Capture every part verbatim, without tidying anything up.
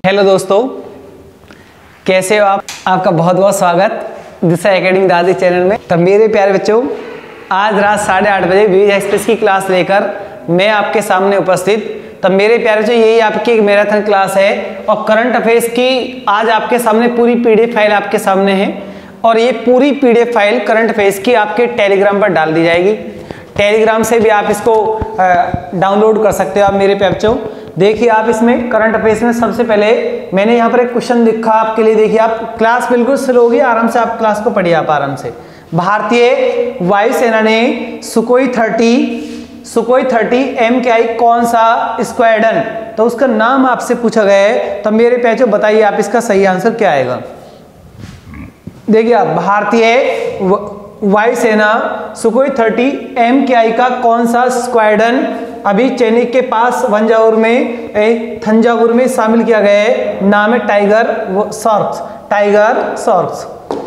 Hello दोस्तों, कैसे हो आप? आपका बहुत बहुत स्वागत दिशा एकेडमी दादी चैनल में। तब मेरे प्यारे बच्चों, आज रात साढ़े आठ बजे वीज एक्सप्रेस की क्लास लेकर मैं आपके सामने उपस्थित। तब मेरे प्यारे बच्चों, यही आपकी एक मैराथन क्लास है और करंट अफेयर्स की आज आपके सामने पूरी पीडीएफ फाइल आपके सामने है और ये पूरी पीडीएफ फाइल करंट अफेयर्स की आपके टेलीग्राम पर डाल दी जाएगी। टेलीग्राम से भी आप इसको डाउनलोड कर सकते हो। आप मेरे प्यारे बच्चों देखिए, आप इसमें करंट अफेयर्स में सबसे पहले मैंने यहाँ पर एक क्वेश्चन लिखा आपके लिए। देखिए, आप क्लास बिल्कुल स्लो होगी, आराम से आप क्लास को पढ़िए आप आराम से। भारतीय वायुसेना ने Sukhoi thirty Sukhoi thirty M K I कौन सा स्क्वाड्रन, तो उसका नाम आपसे पूछा गया है। तो मेरे प्यारे बताइए आप इसका सही आंसर क्या आएगा। देखिए, आप भारतीय वायुसेना सुकोई थर्टी एम के आई का कौन सा स्क्वाड्रन अभी चेन्नई के पास वंजावुर में थंजावुर में शामिल किया गया है। नाम है Tiger Sharks. Tiger Sharks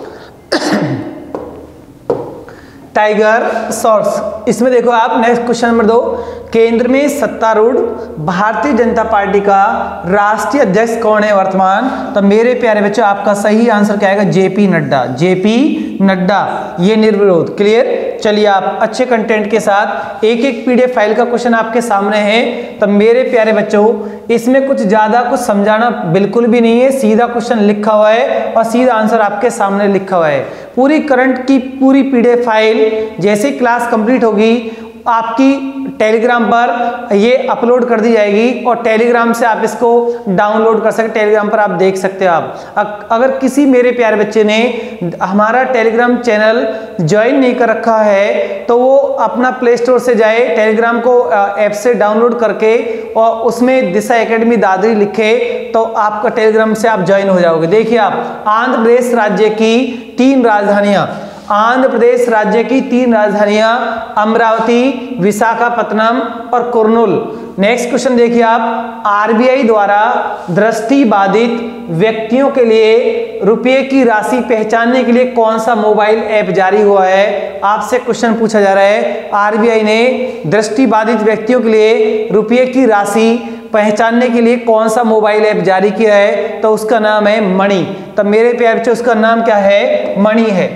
Tiger Sharks. इसमें देखो आप, नेक्स्ट क्वेश्चन नंबर दो, केंद्र में सत्तारूढ़ भारतीय जनता पार्टी का राष्ट्रीय अध्यक्ष कौन है वर्तमान। तो मेरे प्यारे बच्चों, आपका सही आंसर क्या आएगा? जेपी नड्डा। जेपी नड्डा, ये निर्विरोध। क्लियर। चलिए, आप अच्छे कंटेंट के साथ एक एक पीडीएफ फाइल का क्वेश्चन आपके सामने है। तब मेरे प्यारे बच्चों, इसमें कुछ ज्यादा कुछ समझाना बिल्कुल भी नहीं है, सीधा क्वेश्चन लिखा हुआ है और सीधा आंसर आपके सामने लिखा हुआ है। पूरी करंट की पूरी पीडीएफ फाइल जैसे क्लास कंप्लीट होगी आपकी टेलीग्राम पर ये अपलोड कर दी जाएगी और टेलीग्राम से आप इसको डाउनलोड कर सकते। टेलीग्राम पर आप देख सकते हो। आप अगर किसी मेरे प्यारे बच्चे ने हमारा टेलीग्राम चैनल ज्वाइन नहीं कर रखा है तो वो अपना प्ले स्टोर से जाए, टेलीग्राम को ऐप से डाउनलोड करके और उसमें दिशा एकेडमी दादरी लिखे तो आपका टेलीग्राम से आप ज्वाइन हो जाओगे। देखिए, आप आंध्र प्रदेश राज्य की तीन राजधानियां आंध्र प्रदेश राज्य की तीन राजधानियां अमरावती, विशाखापत्तनम और कुर्नूल। नेक्स्ट क्वेश्चन देखिए आप, आरबीआई द्वारा दृष्टि बाधित व्यक्तियों के लिए रुपये की राशि पहचानने के लिए कौन सा मोबाइल ऐप जारी हुआ है। आपसे क्वेश्चन पूछा जा रहा है, आरबीआई ने दृष्टि बाधित व्यक्तियों के लिए रुपये की राशि पहचानने के लिए कौन सा मोबाइल ऐप जारी किया है। तो उसका नाम है मणि। तो मेरे प्यारे बच्चों, उसका नाम क्या है? मणि है।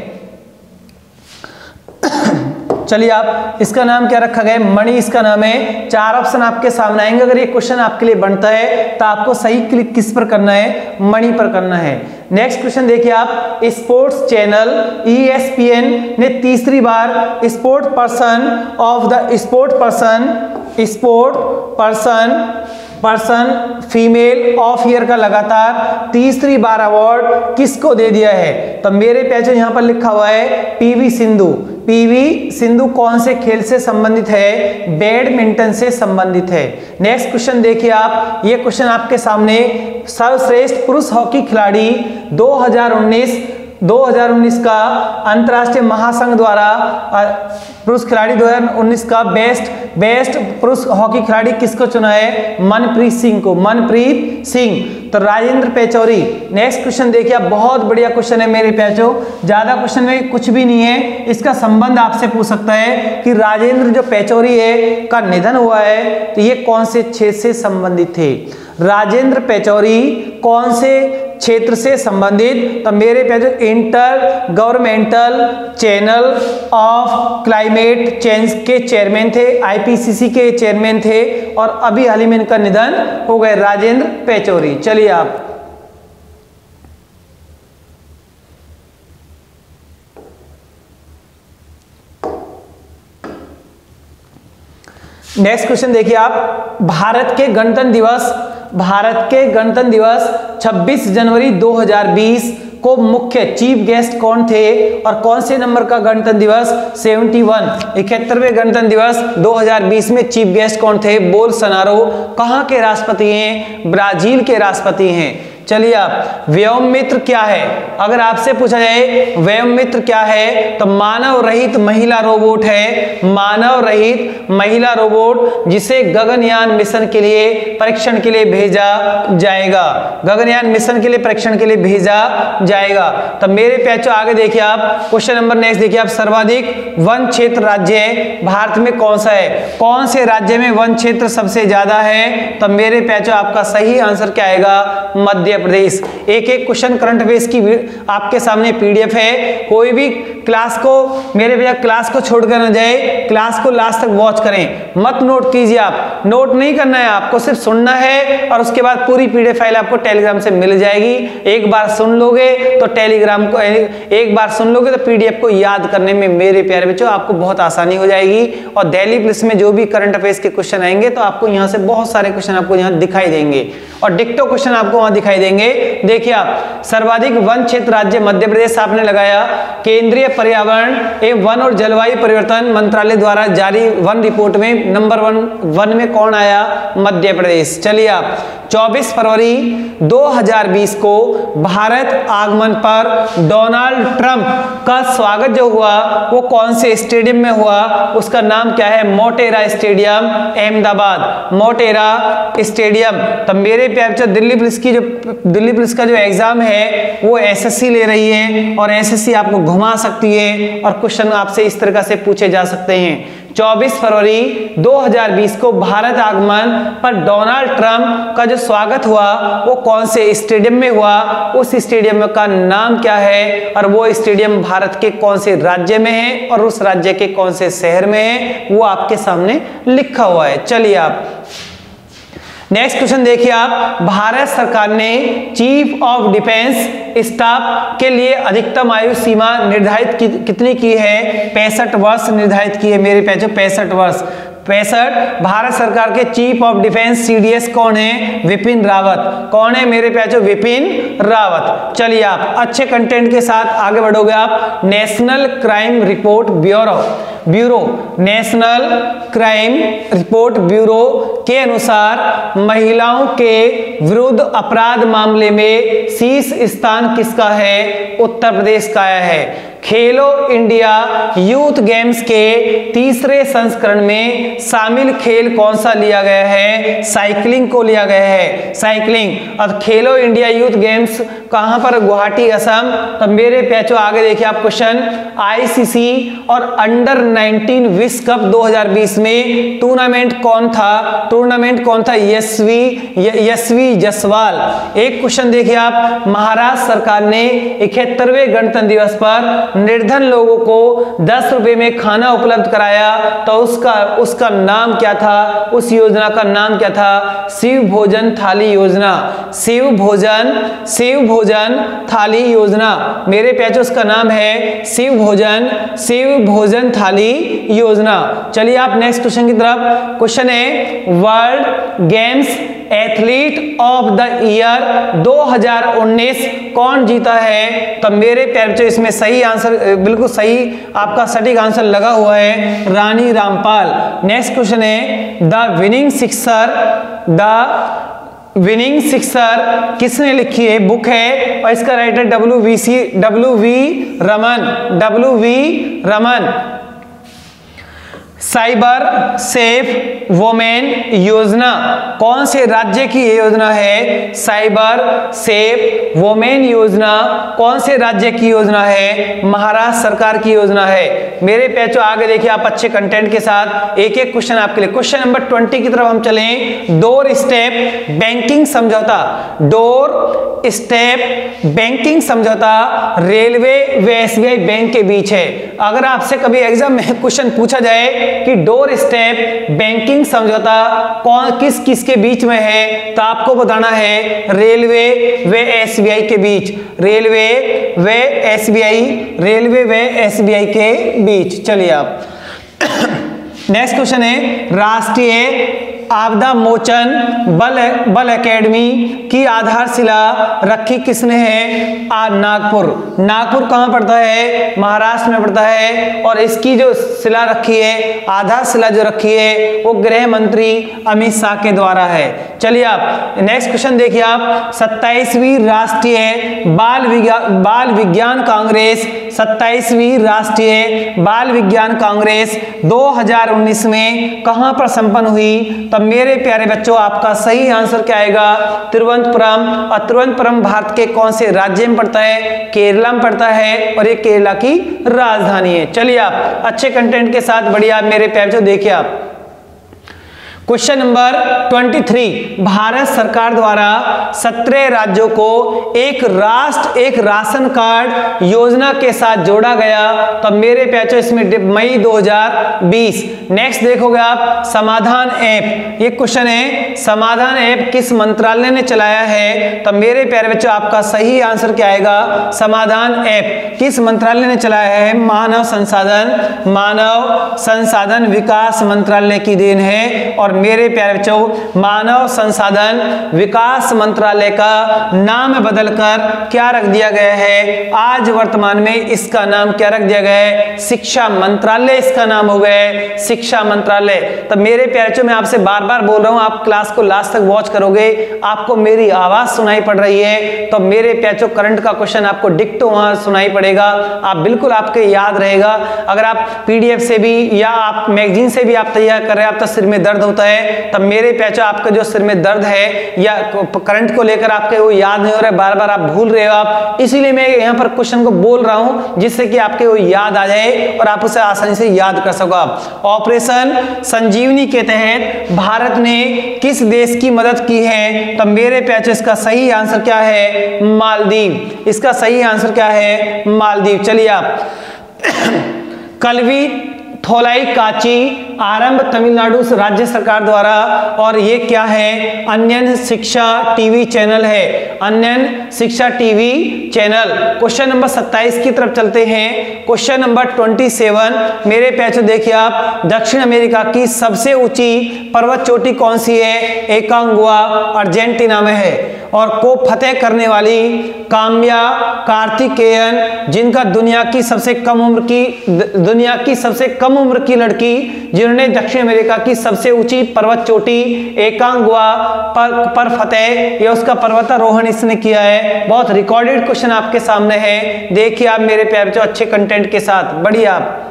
चलिए, आप इसका नाम क्या रखा गया है? मणि इसका नाम है। चार ऑप्शन आपके सामने आएंगे। अगर ये क्वेश्चन आपके लिए बनता है तो आपको सही क्लिक किस पर करना है? मणि पर करना है। नेक्स्ट क्वेश्चन देखिए आप, sports channel E S P N ने तीसरी बार sport person of the sport person sport person person female of year का लगातार तीसरी बार अवार्ड किसको दे दिया है। तो मेरे प्यारे यहां पर लिखा हुआ है पीवी सिंधु। पीवी सिंधु कौन से खेल से संबंधित है? बैडमिंटन से संबंधित है। नेक्स्ट क्वेश्चन देखिए आप, ये क्वेश्चन आपके सामने, सर्वश्रेष्ठ पुरुष हॉकी खिलाड़ी दो हज़ार उन्नीस का अंतरराष्ट्रीय महासंघ द्वारा पुरुष खिलाड़ी दो हज़ार उन्नीस का बेस्ट बेस्ट पुरुष हॉकी खिलाड़ी किसको चुना है? मनप्रीत सिंह को। मनप्रीत सिंह। तो राजेंद्र पेचौरी। नेक्स्ट क्वेश्चन देखिए आप, बहुत बढ़िया क्वेश्चन है मेरे प्याचो, ज्यादा क्वेश्चन में कुछ भी नहीं है। इसका संबंध आपसे पूछ सकता है कि राजेंद्र जो पेचौरी है का निधन हुआ है तो ये कौन से क्षेत्र से संबंधित थे? राजेंद्र पेचौरी कौन से क्षेत्र से संबंधित? तो मेरे प्यारे inter governmental channel of climate change के चेयरमैन थे, आईपीसीसी के चेयरमैन थे और अभी हाल ही में इनका निधन हो गए, राजेंद्र पेचौरी। चलिए आप नेक्स्ट क्वेश्चन देखिए आप, भारत के गणतंत्र दिवस भारत के गणतंत्र दिवस छब्बीस जनवरी दो हज़ार बीस को मुख्य चीफ गेस्ट कौन थे और कौन से नंबर का गणतंत्र दिवस? इकहत्तरवें इकहत्तरवें गणतंत्र दिवस दो हज़ार बीस में चीफ गेस्ट कौन थे? बोल्सोनारो। कहां के राष्ट्रपति हैं? ब्राजील के राष्ट्रपति हैं। चलिए आप, व्योम मित्र क्या है? अगर आपसे पूछा जाए व्योम मित्र क्या है, तो मानव रहित महिला रोबोट है, मानव रहित महिला रोबोट जिसे गगनयान मिशन के लिए परीक्षण के लिए भेजा जाएगा, गगनयान मिशन के लिए परीक्षण के लिए भेजा जाएगा। तो मेरे प्याचो आगे देखिए आप, क्वेश्चन नंबर नेक्स्ट देखिए आप, सर्वाधिक वन क्षेत्र राज्य भारत में कौन सा है? कौन से राज्य में वन क्षेत्र सबसे ज्यादा है? तो मेरे प्याचो आपका सही आंसर क्या आएगा? मध्य प्रदेश। एक एक क्वेश्चन करंट अफेयर्स की आपके सामने पीडीएफ है, कोई भी क्लास को मेरे भैया क्लास को छोड़कर न जाए, क्लास को लास्ट तक वॉच करें, मत नोट कीजिए। आप नोट नहीं करना है, आपको सिर्फ सुनना है और उसके बाद पूरी पीडीएफ फाइल आपको टेलीग्राम से मिल जाएगी। एक बार सुन लोगे तो टेलीग्राम को एक बार सुन लोगे तो पीडीएफ को याद करने में मेरे प्यारे बच्चों आपको बहुत आसानी हो जाएगी। और डेली प्लस में जो भी करंट अफेयर्स के क्वेश्चन आएंगे तो आपको यहाँ से बहुत सारे क्वेश्चन आपको यहाँ दिखाई देंगे और डिक्टो क्वेश्चन आपको वहां दिखाई देंगे। देखिए आप, सर्वाधिक वन क्षेत्र राज्य मध्य प्रदेश आपने लगाया। केंद्रीय पर्यावरण एवं वन और जलवायु परिवर्तन मंत्रालय द्वारा जारी वन रिपोर्ट में नंबर वन वन में कौन आया? मध्य प्रदेश। चलिए आप, चौबीस फरवरी दो हज़ार बीस को भारत आगमन पर डोनाल्ड ट्रंप का स्वागत जो हुआ वो कौन से स्टेडियम में हुआ? उसका नाम क्या है? Motera stadium, Ahmedabad, Motera stadium. तो मेरे प्यारे दिल्ली पुलिस की जो दिल्ली पुलिस का जो एग्जाम है वो एसएससी ले रही है और एसएससी आपको घुमा सकती है और क्वेश्चन आपसे इस तरह से पूछे जा सकते हैं। चौबीस फरवरी दो हज़ार बीस को भारत आगमन पर डोनाल्ड ट्रंप का जो स्वागत हुआ वो कौन से स्टेडियम में हुआ? उस स्टेडियम का नाम क्या है और वो स्टेडियम भारत के कौन से राज्य में है और उस राज्य के कौन से शहर में है वो आपके सामने लिखा हुआ है। चलिए आप नेक्स्ट क्वेश्चन देखिए आप, भारत सरकार ने चीफ ऑफ डिफेंस स्टाफ के लिए अधिकतम आयु सीमा निर्धारित कि, कितनी की है? पैंसठ वर्ष निर्धारित की है मेरे पैचो, पैंसठ वर्ष, पैंसठ। भारत सरकार के चीफ ऑफ डिफेंस सीडीएस कौन है? विपिन रावत। कौन है मेरे प्याचो? विपिन रावत। चलिए आप अच्छे कंटेंट के साथ आगे बढ़ोगे आप। National crime report bureau bureau national crime report bureau के अनुसार महिलाओं के विरुद्ध अपराध मामले में शीर्ष स्थान किसका है? उत्तर प्रदेश का है। खेलो इंडिया यूथ गेम्स के तीसरे संस्करण में शामिल खेल कौन सा लिया गया है? साइकिलिंग को लिया गया है, साइकिलिंग। और खेलो इंडिया यूथ गेम्स कहां पर? गुवाहाटी, असम। तो मेरे पैचो आगे देखिए आप क्वेश्चन, आईसीसी और अंडर नाइनटीन विश्व कप दो हज़ार बीस में टूर्नामेंट कौन था? टूर्नामेंट कौन था? यशवी यशवी जायसवाल। एक क्वेश्चन देखिए आप, महाराष्ट्र सरकार ने इकहत्तरवें गणतंत्र दिवस पर निर्धन लोगों को दस रुपए में खाना उपलब्ध कराया, तो उसका उसका नाम क्या था? उस योजना का नाम क्या था? शिव भोजन थाली योजना, शिव भोजन शिव भोजन थाली योजना। मेरे पैचो उसका नाम है शिव भोजन शिव भोजन थाली योजना। चलिए आप नेक्स्ट क्वेश्चन की तरफ। क्वेश्चन है, world games athlete of the year दो हज़ार उन्नीस कौन जीता है? तो मेरे पैचो इसमें सही आंसर, बिल्कुल सही आपका सटीक आंसर लगा हुआ है, रानी रामपाल। नेक्स्ट क्वेश्चन है, the winning sixer the winning sixer किसने लिखी है? बुक है और इसका writer W V C W V Raman W V Raman. Cyber safe women योजना कौन से राज्य की ये योजना है? साइबर सेफ वोमेन योजना कौन से राज्य की योजना है? महाराष्ट्र सरकार की योजना है। मेरे पैचो आगे देखिए आप अच्छे कंटेंट के साथ, एक एक क्वेश्चन आपके लिए। क्वेश्चन नंबर ट्वेंटी की तरफ हम चलें। डोर स्टेप बैंकिंग समझौता, डोर स्टेप बैंकिंग समझौता रेलवे व एसबीआई बैंक के बीच है। अगर आपसे कभी एग्जाम में क्वेश्चन पूछा जाए कि डोर स्टेप बैंकिंग समझौता कौन किस किस के बीच में है, तो आपको बताना है रेलवे व एसबीआई के बीच, रेलवे व एसबीआई रेलवे व एसबीआई के बीच। चलिए आप नेक्स्ट क्वेश्चन है, राष्ट्रीय आपदा मोचन बल बल एकेडमी की आधारशिला रखी किसने है? आ नागपुर। नागपुर कहाँ पड़ता है? महाराष्ट्र में पड़ता है। और इसकी जो शिला रखी है, आधारशिला जो रखी है, वो गृह मंत्री अमित शाह के द्वारा है। चलिए आप नेक्स्ट क्वेश्चन देखिए आप, सत्ताईसवीं राष्ट्रीय बाल विज्ञान बाल विज्ञान कांग्रेस सत्ताईसवीं राष्ट्रीय बाल विज्ञान कांग्रेस दो हज़ार उन्नीस में कहां पर संपन्न हुई? तब मेरे प्यारे बच्चों आपका सही आंसर क्या आएगा? तिरुवनंतपुरम। और तिरुवनंतपुरम भारत के कौन से राज्य में पड़ता है? केरला में पड़ता है और ये केरला की राजधानी है। चलिए आप अच्छे कंटेंट के साथ बढ़िया मेरे प्यारे बच्चों देखिए आप क्वेश्चन नंबर तेईस, भारत सरकार द्वारा सत्रह राज्यों को एक राष्ट्र एक राशन कार्ड योजना के साथ जोड़ा गया। तो मेरे पैचो इसमें मई दो हज़ार बीस। नेक्स्ट देखोगे आप समाधान ऐप। ये क्वेश्चन है समाधान ऐप किस मंत्रालय ने चलाया है? तो मेरे प्यारे बच्चों आपका सही आंसर क्या आएगा? समाधान ऐप किस मंत्रालय ने चलाया है? मानव संसाधन मानव संसाधन विकास मंत्रालय की देन है। और मेरे प्यारे बच्चों मानव संसाधन विकास मंत्रालय का नाम बदलकर क्या रख दिया गया है? आज वर्तमान में इसका नाम क्या रख दिया गया है? शिक्षा मंत्रालय इसका नाम हो गया है, शिक्षा मंत्रालय। तो मेरे प्यारे बच्चों मैं आपसे बार बार बोल रहा हूं, आप क्लास को लास्ट तक वॉच करोगे, आपको मेरी आवाज सुनाई पड़ रही है तो मेरे प्यारे बच्चों करंट का क्वेश्चन आपको डिक्टो वहां सुनाई पड़ेगा, आप बिल्कुल आपके याद रहेगा। अगर आप पीडीएफ से भी या आप मैगजीन से भी आप तैयार कर रहे हैं, आप तो सिर में दर्द होता है, तब मेरे पैचो आपका जो सिर में दर्द है या करंट को लेकर आपके वो याद नहीं हो रहा है, बार बार आप भूल रहे हो आप, इसीलिए मैं यहाँ पर क्वेश्चन को बोल रहा हूं जिससे कि आपके वो याद आ जाए और आप उसे आसानी से याद कर सको। आप ऑपरेशन संजीवनी के तहत भारत ने किस देश की मदद की है? तब मेरे पैचो इसका सही आंसर क्या है? मालदीव। इसका सही आंसर क्या है? मालदीव। चलिए आप कलवी थोलाई काची आरंभ तमिलनाडु राज्य सरकार द्वारा, और ये क्या है? अन्यन शिक्षा टीवी चैनल है, अन्यन शिक्षा टीवी चैनल। क्वेश्चन नंबर सत्ताईस की तरफ चलते हैं। क्वेश्चन नंबर सत्ताईस मेरे पैचो देखिए आप, दक्षिण अमेरिका की सबसे ऊंची पर्वत चोटी कौन सी है? एकांगुआ अर्जेंटीना में है। और को फतेह करने वाली काम्या कार्तिकेयन, जिनका दुनिया की सबसे कम उम्र की दुनिया की सबसे कम उम्र की लड़की जिन्होंने दक्षिण अमेरिका की सबसे ऊंची पर्वत चोटी एकांगुआ पर, पर फतेह या उसका पर्वतारोहण इसने किया है। बहुत रिकॉर्डेड क्वेश्चन आपके सामने है, देखिए आप मेरे प्यारे बच्चों अच्छे कंटेंट के साथ बढ़िया। आप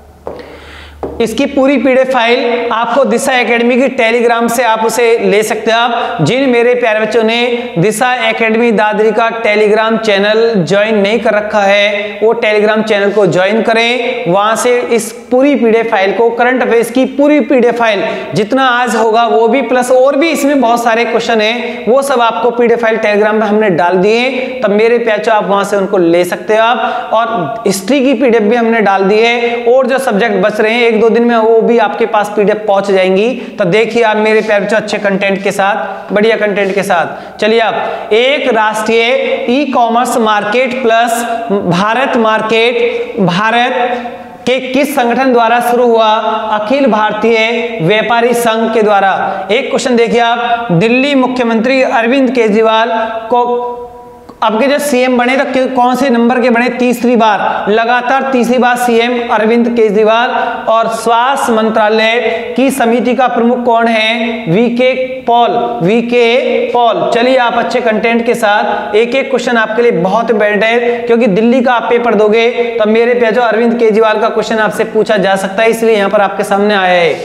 इसकी पूरी पीडीएफ फाइल आपको दिशा एकेडमी की टेलीग्राम से आप उसे ले सकते हैं। आप जिन मेरे प्यारे बच्चों ने दिशा एकेडमी दादरी का टेलीग्राम चैनल ज्वाइन नहीं कर रखा है, वो टेलीग्राम चैनल को ज्वाइन करें, वहां से इस पूरी पीडीएफ फाइल को, करंट अफेयर्स की पूरी पीडीएफ फाइल जितना आज होगा वो भी प्लस और भी इसमें बहुत सारे क्वेश्चन है, वो सब आपको पीडीएफ फाइल टेलीग्राम में हमने डाल दिए। तब मेरे प्यारे आप वहां से उनको ले सकते हो आप। और हिस्ट्री की पीडीएफ भी हमने डाल दी है, और जो सब्जेक्ट बच रहे हैं एक दो दिन में वो भी आपके पास पीडीएफ पहुंच जाएंगी। तो देखिए आप मेरे प्यारे बच्चों अच्छे कंटेंट के साथ, बढ़िया कंटेंट के साथ। चलिए आप, एक राष्ट्रीय e commerce market plus Bharat market Bharat के किस संगठन द्वारा शुरू हुआ? अखिल भारतीय व्यापारी संघ के द्वारा। एक क्वेश्चन देखिए आप, दिल्ली मुख्यमंत्री अरविंद केजरीवाल को अब के जो सीएम बने तो कौन से नंबर के बने? तीसरी बार, लगातार तीसरी बार सीएम अरविंद केजरीवाल। और स्वास्थ्य मंत्रालय की समिति का प्रमुख कौन है? VK Paul VK Paul. चलिए आप अच्छे कंटेंट के साथ, एक एक क्वेश्चन आपके लिए बहुत इंपॉर्टेंट है, क्योंकि दिल्ली का आप पेपर दोगे तो मेरे पे जो अरविंद केजरीवाल का क्वेश्चन आपसे पूछा जा सकता है, इसलिए यहां पर आपके सामने आया है।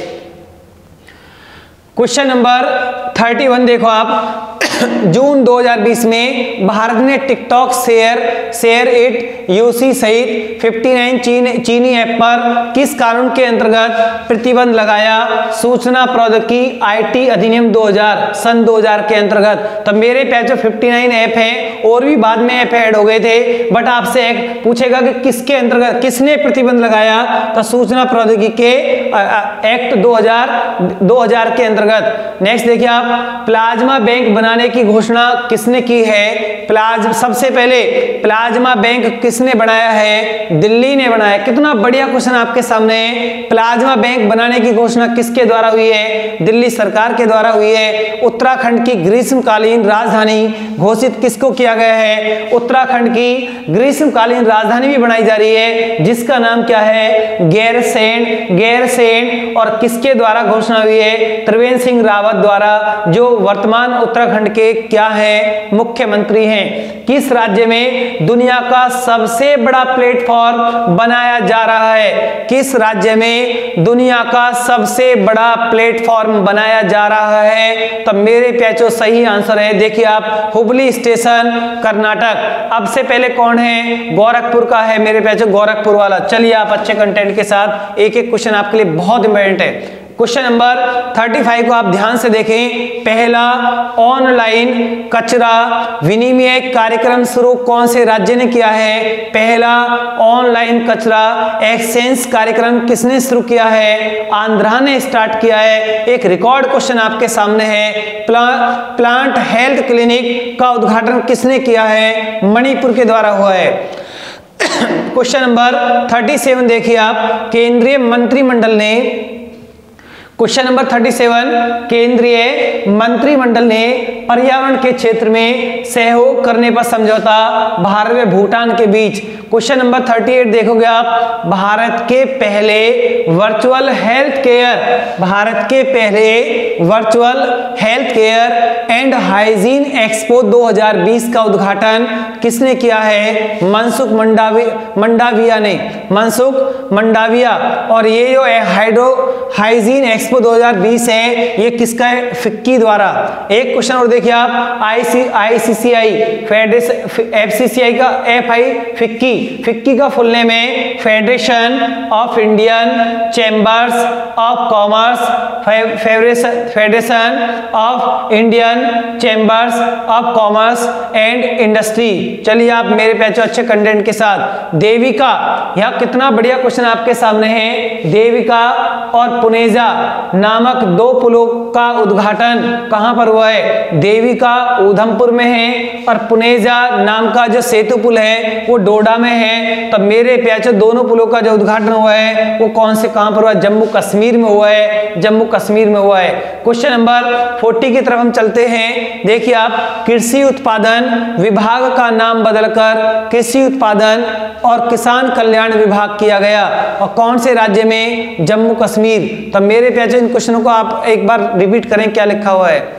क्वेश्चन नंबर इकतीस देखो आप, जून दो हज़ार बीस में भारत ने TikTok share share it UC सहित उनसठ चीन, चीनी ऐप पर किस कानून के अंतर्गत प्रतिबंध लगाया? सूचना प्रौद्योगिकी आईटी अधिनियम दो हज़ार सन दो हज़ार के अंतर्गत। तो मेरे पास जो उनसठ ऐप हैं और भी बाद में ऐप ऐड हो गए थे, बट आपसे एक पूछेगा कि किसके अंतर्गत किसने प्रतिबंध लगाया? तो सूचना प्रौद्योगिकी के एक्ट दो हज़ार के अंतर्गत। नेक्स्ट देखिए आप, प्लाज्मा बैंक बनाने की घोषणा किसने की है? प्लाज्मा सबसे पहले प्लाज्मा बैंक किसने बनाया है? दिल्ली ने बनाया। कितना बढ़िया क्वेश्चन आपके सामने है। प्लाज्मा बैंक बनाने की घोषणा किसके द्वारा हुई है? दिल्ली सरकार के द्वारा हुई है। उत्तराखंड की ग्रीष्मकालीन राजधानी घोषित किसको किया गया है? उत्तराखंड की ग्रीष्मकालीन राजधानी भी बनाई जा रही है, जिसका नाम क्या है? गैरसैंण। गैरसैंण और किसके द्वारा घोषणा हुई है? त्रिवेंद्र सिंह रावत द्वारा, जो वर्तमान उत्तराखंड के क्या है? मुख्यमंत्री हैं। किस राज्य में दुनिया का सबसे बड़ा प्लेटफॉर्म बनाया जा रहा है? किस राज्य में दुनिया का सबसे बड़ा प्लेटफॉर्म बनाया जा रहा है? तो मेरे प्याचो सही आंसर है, देखिए आप, हुबली स्टेशन, कर्नाटक। अब से पहले कौन है? गोरखपुर का है मेरे प्याचो, गोरखपुर वाला। चलिए आप अच्छे कंटेंट के साथ एक एक क्वेश्चन आपके लिए बहुत इंपॉर्टेंट है। क्वेश्चन नंबर पैंतीस को आप ध्यान से देखें। पहला ऑनलाइन कचरा विनिमय कार्यक्रम शुरू कौन से राज्य ने किया है? पहला ऑनलाइन कचरा एक्सचेंज कार्यक्रम किसने शुरू किया है? आंध्रा ने स्टार्ट किया है। एक रिकॉर्ड क्वेश्चन आपके सामने है। प्ला, प्लांट हेल्थ क्लिनिक का उद्घाटन किसने किया है? मणिपुर के द्वारा हुआ है। क्वेश्चन नंबर सैंतीस देखिए आप, केंद्रीय मंत्रिमंडल ने क्वेश्चन नंबर सैंतीस केंद्रीय मंत्रिमंडल ने पर्यावरण के क्षेत्र में सहयोग करने पर समझौता भारत व भूटान के बीच। क्वेश्चन नंबर अड़तीस देखोगे आप, भारत के पहले वर्चुअल हेल्थ केयर भारत के पहले virtual health care and hygiene expo दो हज़ार बीस का उद्घाटन किसने किया है? मनसुख मंडावी मंडाविया ने मनसुख मंडाविया। और ये जो हाइड्रो हाइजीन एक्सपो दो हज़ार बीस है, ये किसका है? फिक्की द्वारा। एक क्वेश्चन और देखिए आप, आईसी आईसीसीआई फेडरेशन एफसीसीआई का एफ आई फिक्की फिक्की का फुल नेम है federation of Indian chambers of commerce federation of Indian chambers of commerce and industry. चलिए आप मेरे पैचो अच्छे कंटेंट के साथ। देविका, यह कितना बढ़िया क्वेश्चन आपके सामने है। देविका और पुनेजा नामक दो पुलों का उद्घाटन कहां पर हुआ है? देविका उधमपुर में है और पुनेजा नाम का जो सेतु पुल है वो डोडा में है। तो मेरे प्याचो दोनों पुलों का जो उद्घाटन हुआ है वो कौन से कहां पर हुआ? जम्मू कश्मीर में हुआ है। जम्मू कश्मीर में हुआ है। क्वेश्चन नंबर चालीस की तरफ हम चलते हैं। देखिए आप, कृषि उत्पादन विभाग का नाम बदलकर कृषि उत्पादन और किसान कल्याण विभाग किया गया और कौन से राज्य में? जम्मू कश्मीर। तो मेरे प्याचो इन क्वेश्चनों को आप एक बार रिपीट करें, क्या लिखा हुआ है।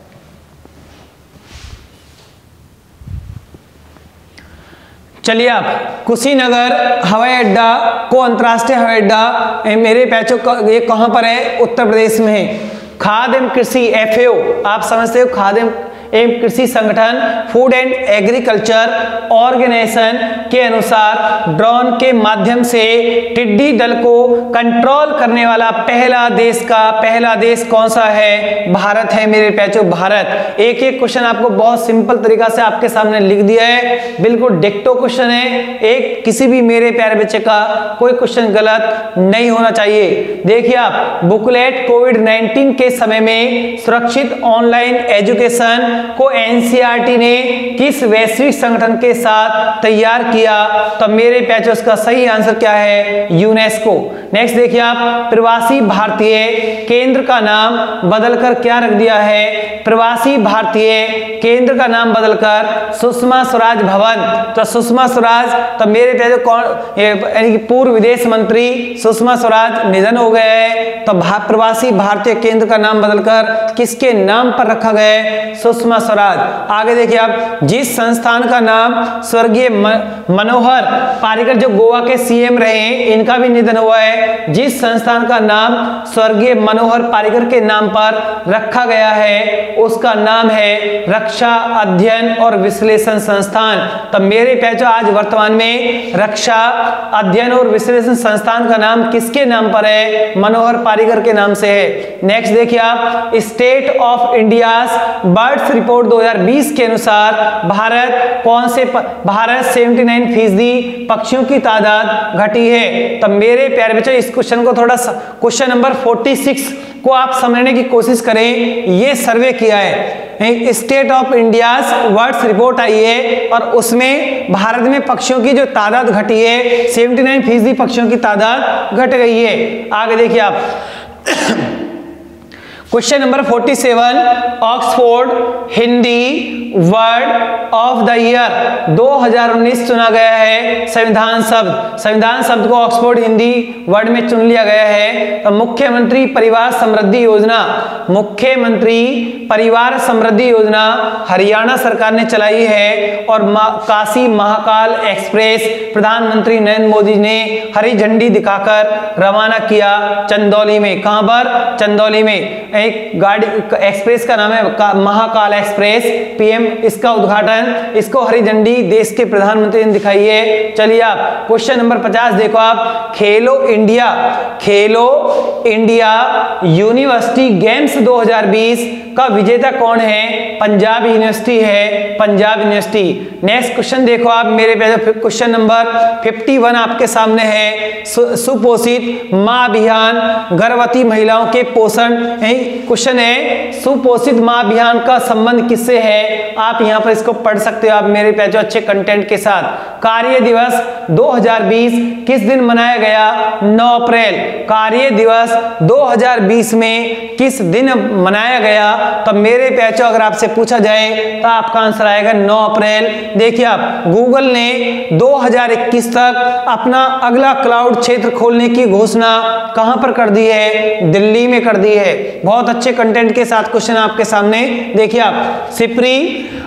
चलिए आप, कुशीनगर हवाई अड्डा को अंतर्राष्ट्रीय हवाई अड्डा मेरे पैचों का ये कहां पर है? उत्तर प्रदेश में है। खाद्य एवं कृषि एफ ए ओ, आप समझते हो, खाद्य एवं कृषि संगठन फूड एंड एग्रीकल्चर ऑर्गेनाइजेशन के अनुसार ड्रोन के माध्यम से टिड्डी दल को कंट्रोल करने वाला पहला देश का पहला देश कौन सा है? भारत है मेरे पैचो, भारत। एक एक क्वेश्चन आपको बहुत सिंपल तरीका से आपके सामने लिख दिया है, बिल्कुल डिक्टो क्वेश्चन है। एक किसी भी मेरे प्यारे बच्चे का कोई क्वेश्चन गलत नहीं होना चाहिए। देखिए आप, बुकलेट कोविड नाइनटीन के समय में सुरक्षित ऑनलाइन एजुकेशन को एनसीईआरटी ने किस वैश्विक संगठन के साथ तैयार किया? तो मेरे पैचो इसका सही आंसर क्या है? यूनेस्को। नेक्स्ट देखिए आप, प्रवासी भारतीय केंद्र का नाम बदलकर क्या रख दिया है? प्रवासी भारतीय केंद्र का नाम बदलकर सुषमा स्वराज भवन। तो सुषमा स्वराज, तो मेरे पैचो कौन, यानी कि पूर्व विदेश मंत्री सुषमा स्वराज निधन हो गए हैं, तो प्रवासी भारतीय केंद्र का नाम बदलकर किसके नाम पर रखा गया है? सुषमा स्वराज। आगे देखिए आप, जिस संस्थान का नाम स्वर्गीय मनोहर पारिकर जो गोवा के सीएम रहे हैं, इनका भी निधन हुआ है, जिस संस्थान का नाम स्वर्गीय मनोहर पारिकर के नाम पर रखा गया है उसका नाम है रक्षा अध्ययन और विश्लेषण संस्थान। तो मेरे पैचो आज वर्तमान में रक्षा अध्ययन और विश्लेषण संस्थान का नाम किसके नाम पर है? मनोहर पारिकर के नाम से है। नेक्स्ट देखिए आप, state of India birds report दो हज़ार बीस के अनुसार भारत कौन से प, भारत उन्यासी फीसदी पक्षियों की तादाद घटी है। तो मेरे प्यारे बच्चों इस क्वेश्चन को थोड़ा क्वेश्चन नंबर छियालीस को आप समझने की कोशिश करें। ये सर्वे किया है, state of India's words report आई है और उसमें भारत में पक्षियों की जो तादाद घटी है उन्यासी फीसदी पक्षियों की तादाद घट गई है। आगे देखिए आप क्वेश्चन नंबर सैंतालीस, Oxford Hindi word of the year दो हज़ार उन्नीस चुना गया है। संविधान शब्द संविधान शब्द को ऑक्सफोर्ड हिंदी वर्ड में चुन लिया गया है। तो मुख्यमंत्री परिवार समृद्धि योजना मुख्यमंत्री परिवार समृद्धि योजना हरियाणा सरकार ने चलाई है और काशी महाकाल एक्सप्रेस प्रधानमंत्री नरेंद्र मोदी ने हरी झंडी दिखाकर रवाना किया चंदौली में। कहां पर? चंदौली में। एक गाड़ी एक्सप्रेस का नाम है महाकाल एक्सप्रेस, पीएम इसका उद्घाटन, इसको हरी झंडी देश के प्रधानमंत्री ने दिखाई है। चलिए आप क्वेश्चन नंबर पचास देखो आप, खेलो इंडिया खेलो इंडिया यूनिवर्सिटी गेम्स दो हज़ार बीस का विजेता कौन है? पंजाब यूनिवर्सिटी है, पंजाब यूनिवर्सिटी। नेक्स्ट क्वेश्चन देखो आप मेरे पे, क्वेश्चन नंबर इक्यावन आपके सामने है, सु, सुपोषित मां अभियान गर्भवती महिलाओं के पोषण। क्वेश्चन है सुपोषित मां अभियान का संबंध किससे है? आप यहां पर इसको पढ़ सकते हो आप मेरे पे जो अच्छे कंटेंट के साथ। कार्य दिवस दो हज़ार बीस किस दिन मनाया गया? नौ अप्रैल। कार्य दिवस दो हज़ार बीस में किस दिन मनाया गया? तो मेरे पैचो अगर आपसे पूछा जाए तो आपका आंसर आएगा नौ अप्रैल। देखिए आप गूगल ने दो हज़ार इक्कीस तक अपना अगला क्लाउड क्षेत्र खोलने की घोषणा कहां पर कर दी है? दिल्ली में कर दी है। बहुत अच्छे कंटेंट के साथ क्वेश्चन आपके सामने। देखिए आप सिपरी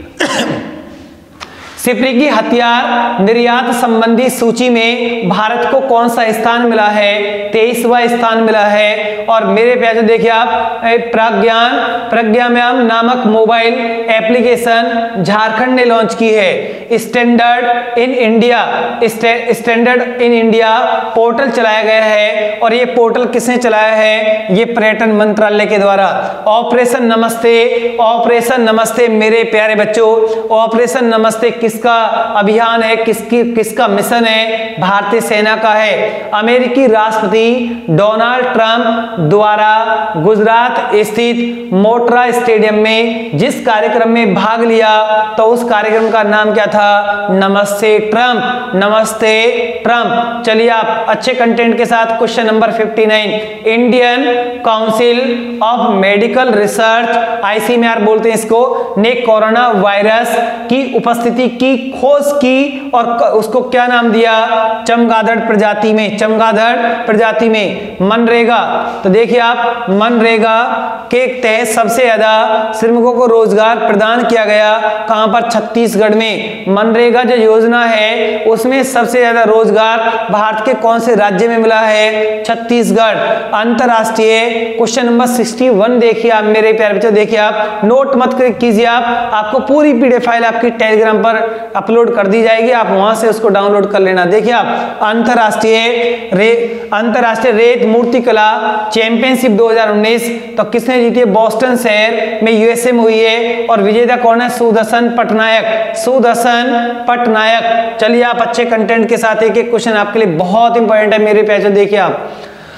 सिपरी की हथियार निर्यात संबंधी सूची में भारत को कौन सा स्थान मिला है? तेईसवां स्थान मिला है। और मेरे प्यारे देखिए आप प्रज्ञान प्रज्ञाम्याम नामक मोबाइल एप्लीकेशन झारखंड ने लॉन्च की है। Standard in India standard in India portal चलाया गया है और ये पोर्टल किसने चलाया है? ये पर्यटन मंत्रालय के द्वारा। ऑपरेशन नमस्ते ऑपरेशन नमस्ते मेरे प्यारे बच्चों, ऑपरेशन नमस्ते किसका अभियान है? किसकी किसका मिशन है? भारतीय सेना का है। अमेरिकी राष्ट्रपति डोनाल्ड ट्रंप द्वारा गुजरात स्थित मोटेरा स्टेडियम में जिस कार्यक्रम में भाग लिया तो उस कार्यक्रम का नाम क्या था? नमस्ते ट्रंप नमस्ते ट्रंप। चलिए आप अच्छे कंटेंट के साथ क्वेश्चन नंबर उनसठ, Indian council of medical research ICMR बोलते हैं इसको, ने कोरोना वायरस की उपस्थिति की खोज की और उसको क्या नाम दिया? चमगादड़ प्रजाति में चमगादड़ प्रजाति में। मनरेगा तो देखिए आप मनरेगा के तहत सबसे ज्यादा श्रमिकों को रोजगार प्रदान किया गया कहां पर? छत्तीसगढ़ में। मनरेगा जो योजना है उसमें सबसे ज्यादा रोजगार भारत के कौन से राज्य में मिला है? छत्तीसगढ़। अंतरराष्ट्रीय क्वेश्चन नंबर इकसठ देखिए आप मेरे प्यारे बच्चों, देखिए आप नोट मत कीजिए आप, आपको पूरी पीडीएफ फाइल आपकी टेलीग्राम पर अपलोड कर दी जाएगी, आप वहां से उसको डाउनलोड कर लेना। देखिए आप अंतरराष्ट्रीय रे अंतरराष्ट्रीय रेत मूर्ति कला चैंपियनशिप दो हज़ार उन्नीस तो किसने जीती है? बोस्टन शहर में यूएसए में हुई है और विजेता कौन है? सुदर्शन पटनायक सुदर्शन पटनायक। चलिए आप अच्छे कंटेंट के साथ एक एक क्वेश्चन आपके लिए बहुत इंपॉर्टेंट है मेरे पैसे। देखिए आप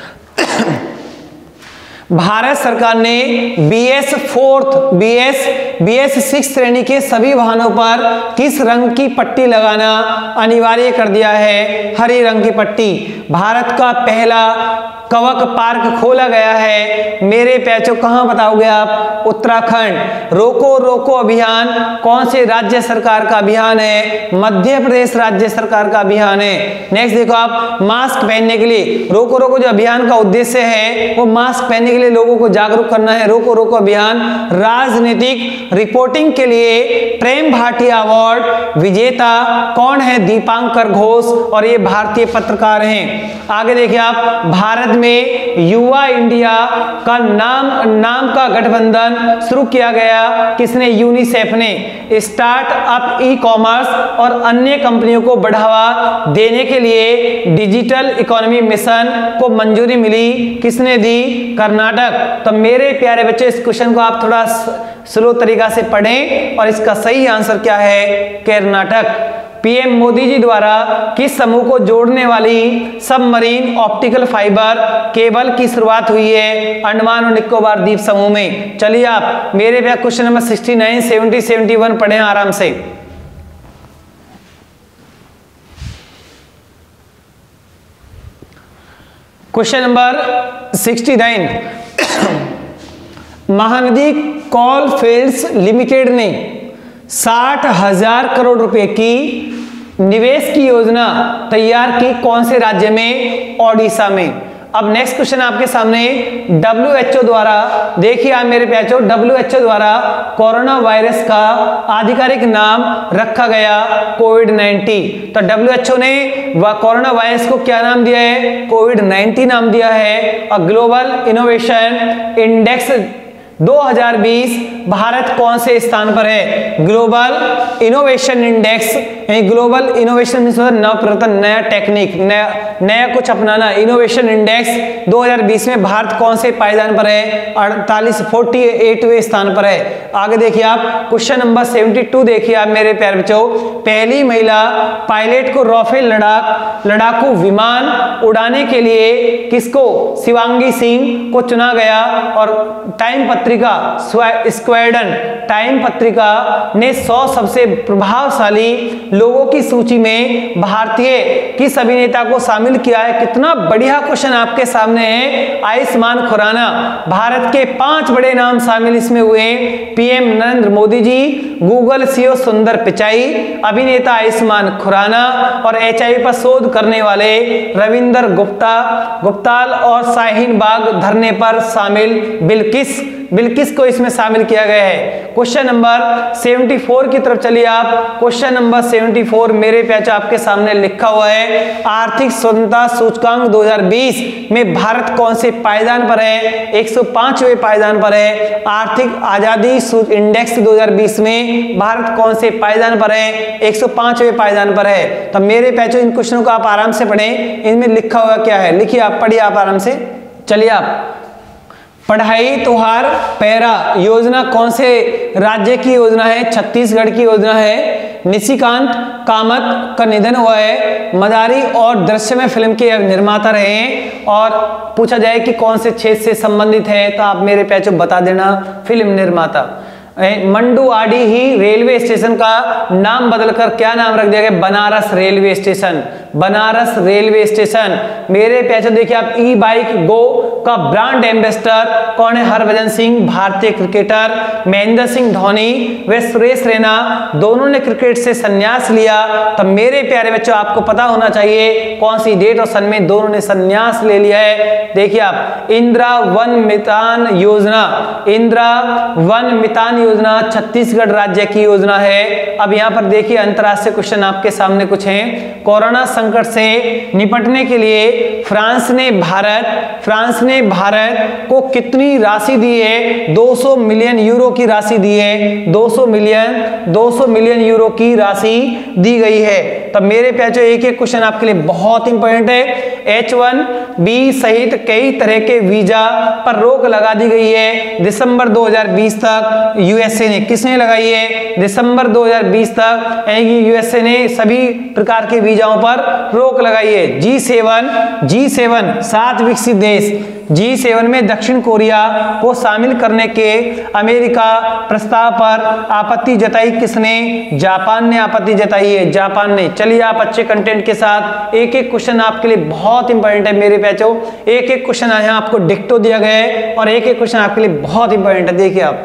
भारत सरकार ने BS fourth BS BS six श्रेणी के सभी वाहनों पर किस रंग की पट्टी लगाना अनिवार्य कर दिया है? हरी रंग की पट्टी। भारत का पहला कवक पार्क खोला गया है मेरे पैचो, कहां बताओगे आप? उत्तराखंड। रोको रोको अभियान कौन से राज्य सरकार का अभियान है? मध्य प्रदेश राज्य सरकार का अभियान है। नेक्स्ट देखो आप मास्क पहनने के लिए रोको रोको जो अभियान का उद्देश्य है वो मास्क पहनने के लिए लोगों को जागरूक करना है। रोको रोको अभियान। राजनीतिक रिपोर्टिंग के लिए प्रेम भाटिया अवार्ड विजेता कौन है? दीपांकर घोष और ये भारतीय पत्रकार हैं। आगे देखिए आप भारत में युवा इंडिया का नाम नाम का गठबंधन शुरू किया गया। किसने? यूनिसेफ ने। स्टार्ट अप, ई कॉमर्स और अन्य कंपनियों को बढ़ावा देने के लिए डिजिटल इकोनॉमी मिशन को मंजूरी मिली। किसने दी? कर्नाटक। तो मेरे प्यारे बच्चे इस क्वेश्चन को आप थोड़ा स्लो तरीका से पढ़ें और इसका सही आंसर क्या है? कर्नाटक। पीएम मोदी जी द्वारा किस समूह को जोड़ने वाली सबमरीन ऑप्टिकल फाइबर केबल की शुरुआत हुई है? अंडमान और निकोबार द्वीप समूह में। चलिए आप मेरे पे question number sixty nine, seventy, seventy one पढ़ें आराम से। Question number sixty nine, Mahanadi coalfields limited ने साठ हजार करोड़ रुपए की निवेश की योजना तैयार की कौन से राज्य में? ओडिशा में। अब नेक्स्ट क्वेश्चन आपके सामने, डब्ल्यू एच ओ द्वारा, देखिए आप मेरे प्यारे, डब्ल्यू एच ओ द्वारा कोरोना वायरस का आधिकारिक नाम रखा गया कोविड नाइन्टीन। तो डब्ल्यू एच ओ ने कोरोना वायरस को क्या नाम दिया है? कोविड नाइन्टीन नाम दिया है। और ग्लोबल इनोवेशन इंडेक्स दो हज़ार बीस भारत कौन से स्थान पर है? Global innovation index, global innovation नव प्रवर्तन, नया टेक्निक, नया नया कुछ अपनाना। इनोवेशन इंडेक्स दो हज़ार बीस में भारत कौन से पायदान पर है? अड़तालीस अड़तालीसवें स्थान पर है। आगे देखिए आप क्वेश्चन नंबर बहत्तर देखिए आप मेरे प्यारे बच्चों, पहली महिला पायलट को राफेल लड़ाक लड़ाकू विमान उड़ाने के लिए किसको? शिवांगी सिंह को चुना गया। और टाइम पत्रिका स्क्वाड्रन टाइम पत्रिका ने सौ सबसे प्रभावशाली लोगों की सूची में भारतीय किस अभिनेता को शामिल किया है? कितना बढ़िया क्वेश्चन आपके सामने है। आयुष्मान खुराना। भारत के पांच बड़े नाम शामिल इसमें हुए। PM Narendra Modi ji, Google CEO Sundar Pichai, अभिनेता आयुष्मान खुराना और एचआईवी पर शोध करने वाले रविंदर गुप्ता गुप्ताल और शाहीन बाग धरने पर शामिल बिल्किस बिल्किस को इसमें शामिल किया गया है। क्वेश्चन नंबर चौहत्तर की तरफ चलिए आप। क्वेश्चन नंबर चौहत्तर मेरे प्यारे आपके सामने लिखा हुआ है, आर्थिक स्वतंत्रता सूचकांक दो हज़ार बीस में भारत कौन से पायदान पर है? एक सौ पांचवें पायदान पर है। आर्थिक आजादी इंडेक्स दो हज़ार बीस में भारत कौन से पायदान पर है? एक सौ पांचवें पायदान पर है। तो मेरे प्यारे इन क्वेश्चनों को आप आराम से पढ़ें, इनमें लिखा हुआ क्या है लिखिए आप, पढ़िए आप आराम से। चलिए आप, पढ़ाई त्योहार पैरा योजना कौन से राज्य की योजना है? छत्तीसगढ़ की योजना है। निशिकांत कामत का निधन हुआ है। मदारी और दृश्यमय फिल्म के निर्माता रहे। और पूछा जाए कि कौन से क्षेत्र से संबंधित है तो आप मेरे प्यारे बता देना, फिल्म निर्माता। मंडुआडी ही रेलवे स्टेशन का नाम बदलकर क्या नाम रख दिया गया? Banaras railway station. Banaras railway station. मेरे प्यारे देखिए आप, ई बाइक गो का ब्रांड एम्बेसडर कौन है? हरभजन सिंह, भारतीय क्रिकेटर। महेंद्र सिंह धोनी व सुरेश रैना दोनों ने क्रिकेट से संन्यास लिया। तो मेरे प्यारे बच्चों आपको पता होना चाहिए कौन सी डेट और सन में दोनों ने संन्यास ले लिया है। देखिए आप, इंदिरा वन मितान योजना, इंदिरा वन मितान योजना छत्तीसगढ़ राज्य की योजना है। अब यहाँ पर देखिए अंतरराष्ट्रीय क्वेश्चन आपके सामने कुछ हैं। कोरोना संकट से निपटने के लिए फ्रांस ने भारत फ्रांस ने भारत को कितनी राशि दी है? दो सौ मिलियन यूरो की राशि दी है। दो सौ मिलियन दो सौ मिलियन यूरो की राशि दी गई है। तब मेरे प्यारे एक एक क्वेश्चन आपके लिए बहुत इंपॉर्टेंट है। एच वन बी सहित कई तरह के वीजा पर रोक लगा दी गई है दिसंबर दो हज़ार बीस तक। यूएसए ने, किसने लगाई है? दिसंबर दो हज़ार बीस तक यूएसए ने सभी प्रकार के वीजाओं पर रोक लगाई है। जी सेवन जी सेवन सात विकसित देश, जी सेवन में दक्षिण कोरिया को शामिल करने के अमेरिका प्रस्ताव पर आपत्ति जताई किसने? जापान ने आपत्ति जताई है, जापान ने। चलिए आप अच्छे कंटेंट के साथ, एक एक क्वेश्चन आपके लिए बहुत इंपॉर्टेंट है मेरे बच्चों। एक एक क्वेश्चन यहाँ आपको डिक्टो दिया गया है और एक एक क्वेश्चन आपके लिए बहुत इंपॉर्टेंट है। देखिए आप,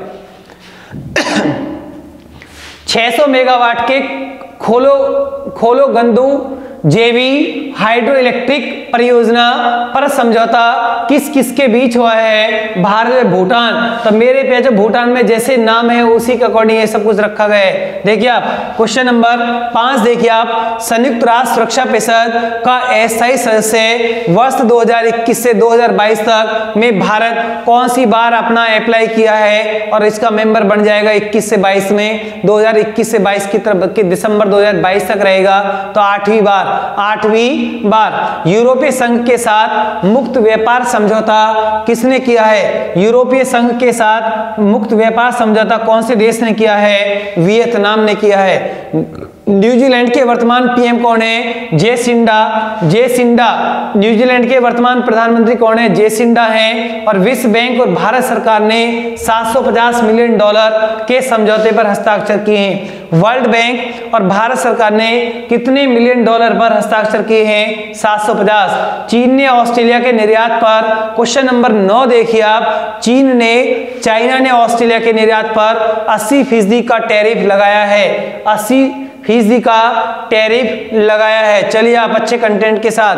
छह सौ मेगावाट के खोलो खोलो गंदू जेवी हाइड्रो इलेक्ट्रिक परियोजना पर समझौता किस किस के बीच हुआ है? भारत और भूटान। तो मेरे पे जो भूटान में जैसे नाम है उसी के अकॉर्डिंग ये सब कुछ रखा गया है। देखिए आप क्वेश्चन नंबर पांच देखिए आप, संयुक्त राष्ट्र सुरक्षा परिषद का अस्थायी सदस्य वर्ष दो हज़ार इक्कीस से दो हज़ार बाईस तक में भारत कौन सी बार अपना अप्लाई किया है और इसका मेंबर बन जाएगा इक्कीस से बाईस में, दो हज़ार इक्कीस से बाईस की तरफ कि दिसंबर दो हज़ार बाईस तक रहेगा, तो आठवीं बार आठवीं बार। यूरोपीय संघ के साथ मुक्त व्यापार समझौता किसने किया है? यूरोपीय संघ के साथ मुक्त व्यापार समझौता कौन से देश ने किया है? वियतनाम ने किया है। न्यूजीलैंड के वर्तमान पीएम कौन है? जेसिंडा जेसिंडा न्यूजीलैंड के वर्तमान प्रधानमंत्री कौन है? जेसिंडा हैं। और विश्व बैंक और भारत सरकार ने सात सौ पचास मिलियन डॉलर के समझौते पर हस्ताक्षर किए हैं। वर्ल्ड बैंक और भारत सरकार ने कितने मिलियन डॉलर पर हस्ताक्षर किए हैं? सात सौ पचास। चीन ने ऑस्ट्रेलिया के निर्यात पर, क्वेश्चन नंबर नौ देखिए आप, चीन ने चाइना ने ऑस्ट्रेलिया के निर्यात पर अस्सी फीसदी का टैरिफ लगाया है, अस्सी फीसदी का टैरिफ लगाया है। चलिए आप अच्छे कंटेंट के साथ।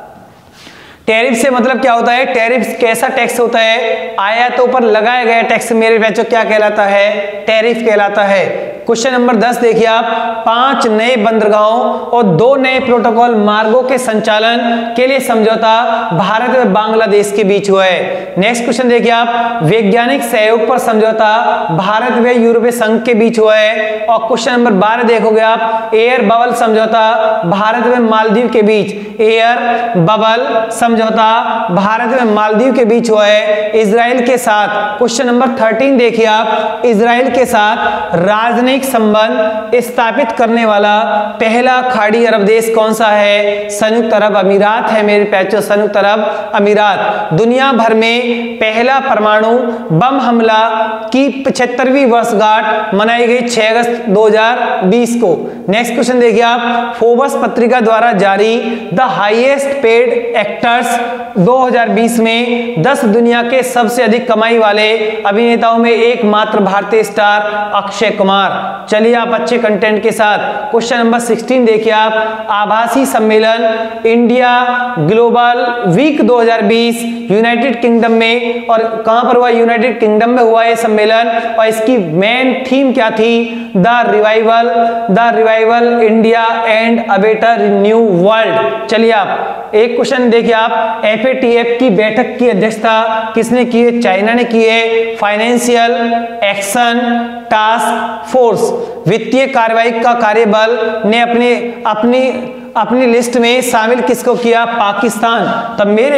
टैरिफ से मतलब क्या होता है? टैरिफ कैसा टैक्स होता है? आयातों पर लगाया गया टैक्स मेरे बच्चों क्या कहलाता है? टैरिफ कहलाता है। क्वेश्चन नंबर दस देखिए आप, पांच नए बंदरगाहों और दो नए प्रोटोकॉल मार्गों के संचालन के लिए समझौता भारत और बांग्लादेश के बीच हुआ है। नेक्स्ट क्वेश्चन देखिए आप, वैज्ञानिक सहयोग पर समझौता भारत व यूरोपीय संघ के बीच हुआ है। और क्वेश्चन नंबर बारह देखोगे आप, एयर बबल समझौता भारत व मालदीव के बीच, एयर बबल समझौता भारत व मालदीव के बीच हुआ है इजराइल के साथ। क्वेश्चन नंबर थर्टीन देखिए आप, इजराइल के साथ राजनयिक संबंध स्थापित करने वाला पहला खाड़ी अरब देश कौन सा है? संयुक्त अरब अमीरात है मेरे पैचो, संयुक्त अरब अमीरात। दुनिया भर में पहला परमाणु बम हमला की पचहत्तरवीं वर्षगांठ मनाई गई छह अगस्त दो हज़ार बीस को। नेक्स्ट क्वेश्चन देखिए आप, फोर्ब्स पत्रिका द्वारा जारी द हाईएस्ट पेड एक्टर्स दो हज़ार बीस में दस दुनिया के सबसे अधिक कमाई वाले अभिनेताओं में एकमात्र भारतीय स्टार अक्षय कुमार। चलिए आप अच्छे कंटेंट के साथ। क्वेश्चन नंबर सोलह देखिए आप, आभासी सम्मेलन इंडिया ग्लोबल वीक दो हज़ार बीस यूनाइटेड किंगडम में, और कहां पर हुआ? यूनाइटेड किंगडम में हुआ यह सम्मेलन। और इसकी मेन थीम क्या थी? The revival the revival India and a better new world. चलिए आप एक क्वेश्चन देखिए आप, एफ ए टी एफ की बैठक की अध्यक्षता किसने की है? चाइना ने की है। फाइनेंशियल एक्शन टास्क फोर्स वित्तीय कार्रवाई का कार्यबल ने अपने अपनी अपनी लिस्ट में शामिल किसको किया? पाकिस्तान। तब मेरे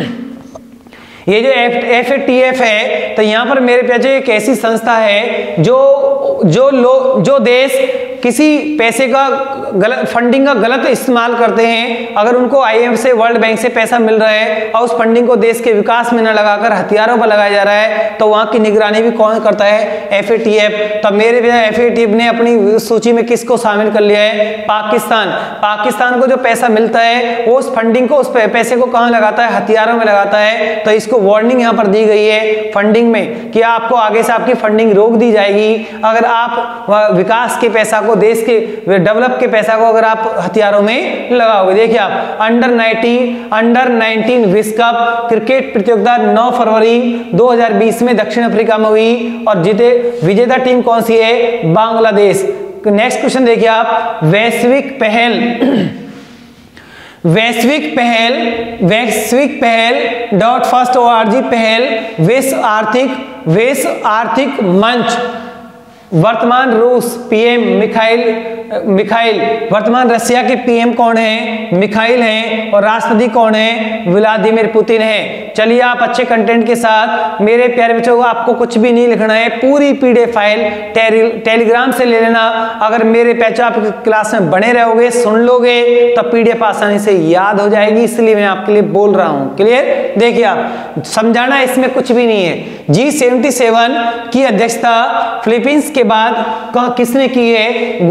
ये जो एफ ए टी एफ है, तो यहाँ पर मेरे प्यारे एक ऐसी संस्था है जो जो लोग जो देश किसी पैसे का गलत फंडिंग का गलत इस्तेमाल करते हैं, अगर उनको आई एम एफ से वर्ल्ड बैंक से पैसा मिल रहा है और उस फंडिंग को देश के विकास में न लगाकर हथियारों पर लगाया जा रहा है, तो वहाँ की निगरानी भी कौन करता है? F A T F. तो मेरे प्यारे एफ ए टी एफ ने अपनी सूची में किसको शामिल कर लिया है? पाकिस्तान। पाकिस्तान को जो पैसा मिलता है वो उस फंडिंग को, उस पैसे को कहाँ लगाता है? हथियारों में लगाता है। तो इसको वार्निंग यहाँ पर दी गई है फंडिंग में कि आपको आगे से आपकी फंडिंग रोक दी जाएगी अगर आप विकास के पैसा को, देश के डेवलप के पैसा को अगर आप हथियारों में लगाओगे। देखिए आप, अंडर नाइनटीन अंडर नाइनटीन विश्व कप क्रिकेट प्रतियोगिता नौ फरवरी दो हज़ार बीस में दक्षिण अफ्रीका में हुई और जीते विजेता टीम कौन सी है? बांग्लादेश। नेक्स्ट क्वेश्चन देखिए आप, वैश्विक पहल वैश्विक पहल वैश्विक पहल dot first O R G पहल विश्व आर्थिक विश्व आर्थिक मंच वर्तमान रूस पीएम मिखाइल मिखाइल वर्तमान रशिया के पीएम कौन है? मिखाइल हैं। और राष्ट्रपति कौन है? व्लादिमीर पुतिन है। चलिए आप अच्छे कंटेंट के साथ। मेरे प्यारे बच्चों को आपको कुछ भी नहीं लिखना है, पूरी पीडीएफ फाइल टेलीग्राम से ले लेना। अगर मेरे पैचो आप क्लास में बने रहोगे, सुन लोगे, तो पीडीएफ आसानी से याद हो जाएगी, इसलिए मैं आपके लिए बोल रहा हूँ। क्लियर? देखिए आप, समझाना इसमें कुछ भी नहीं है। जी सेवेंटी सेवन की अध्यक्षता फिलीपींस के बाद किसने की है? गुआना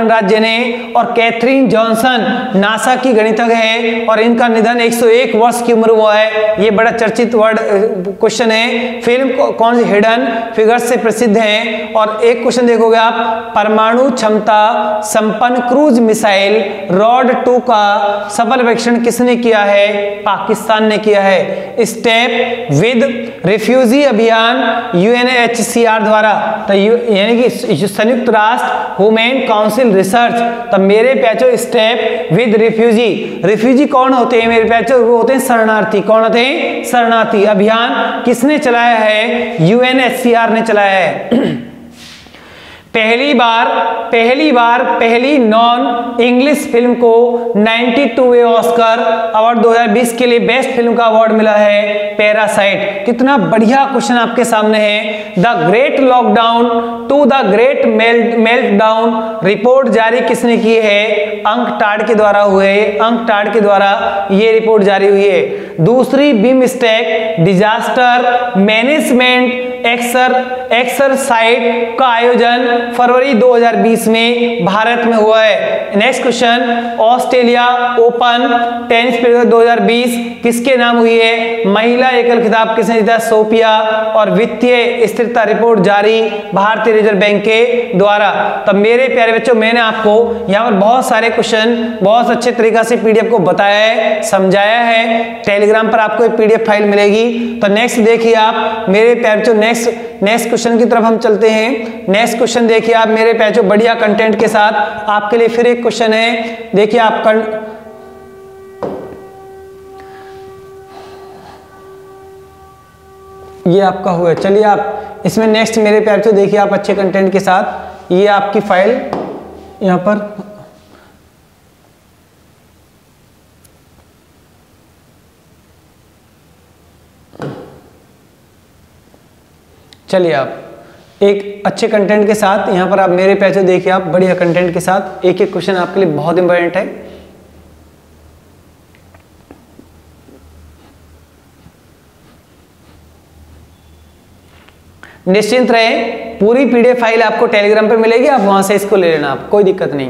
गणराज्य ने, और कैथरीन जॉनसन नासा की गणितज्ञ है और इनका निधन एक सौ एक वर्ष की उम्र हुआ है। ये बड़ा चर्चित वर्ड क्वेश्चन है। फिल्म कौन सी हिडन फिगर्स से प्रसिद्ध है। और एक क्वेश्चन देखोगे आप, परमाणु क्षमता संपन्न क्रूज मिसाइल रॉड टू का सफल परीक्षण किसने किया है? पाकिस्तान ने किया है। स्टेप विद रिफ्यूजी अभियान यूएनएचसीआर द्वारा, तो यानी कि संयुक्त राष्ट्र ह्यूमन काउंसिल रिसर्च। तो मेरे प्याचो स्टेप विद रिफ्यूजी, रिफ्यूजी कौन होते हैं मेरे प्याचो? वो होते हैं शरणार्थी। कौन होते हैं? शरणार्थी। अभियान किसने चलाया है? यूएनएचसीआर ने चलाया है। पहली बार पहली बार पहली नॉन इंग्लिश फिल्म को बानवे ऑस्कर अवार्ड दो हज़ार बीस के लिए बेस्ट फिल्म का अवार्ड मिला है, पैरासाइट। कितना बढ़िया क्वेश्चन आपके सामने है। The great lockdown to the great meltdown report जारी किसने की है? अंकटाड के द्वारा हुए अंकटाड के द्वारा ये रिपोर्ट जारी हुई है। दूसरी BIMSTEC disaster management exer exercise का आयोजन फरवरी दो हज़ार बीस में भारत में हुआ है। Next question, Australia open tennis प्रतियोगिता दो हज़ार बीस किसके नाम हुई है? महिला एकल खिताब किसने जीता? सोफिया। और वित्तीय स्थिरता रिपोर्ट जारी भारतीय रिजर्व बैंक के द्वारा। तब मेरे प्यारे बच्चों, मैंने आपको यहाँ पर बहुत सारे क्वेश्चन बहुत अच्छे तरीका से पीडीएफ को बताया है, समझाया है। टेलीग्राम पर आपको एक पीडीएफ फाइल मिलेगी। तो नेक्स्ट देखिए आप मेरे प्यारे बच्चों, नेक्स्ट नेक्स्ट क्वेश्चन की तरफ हम चलते हैं। नेक्स्ट क्वेश्चन देखिए आप मेरे पैचो, बढ़िया कंटेंट के साथ आपके लिए फिर एक क्वेश्चन है। देखिए आप कं... ये आपका हुआ। चलिए आप इसमें नेक्स्ट मेरे पैचो देखिए आप अच्छे कंटेंट के साथ, ये आपकी फाइल यहां पर चलिए आप एक अच्छे कंटेंट के साथ यहां पर आप मेरे पैसे देखिए आप बढ़िया कंटेंट के साथ एक एक क्वेश्चन आपके लिए बहुत इंपॉर्टेंट है। निश्चिंत रहे, पूरी पीडीएफ फाइल आपको टेलीग्राम पे मिलेगी, आप वहां से इसको ले लेना, आप कोई दिक्कत नहीं।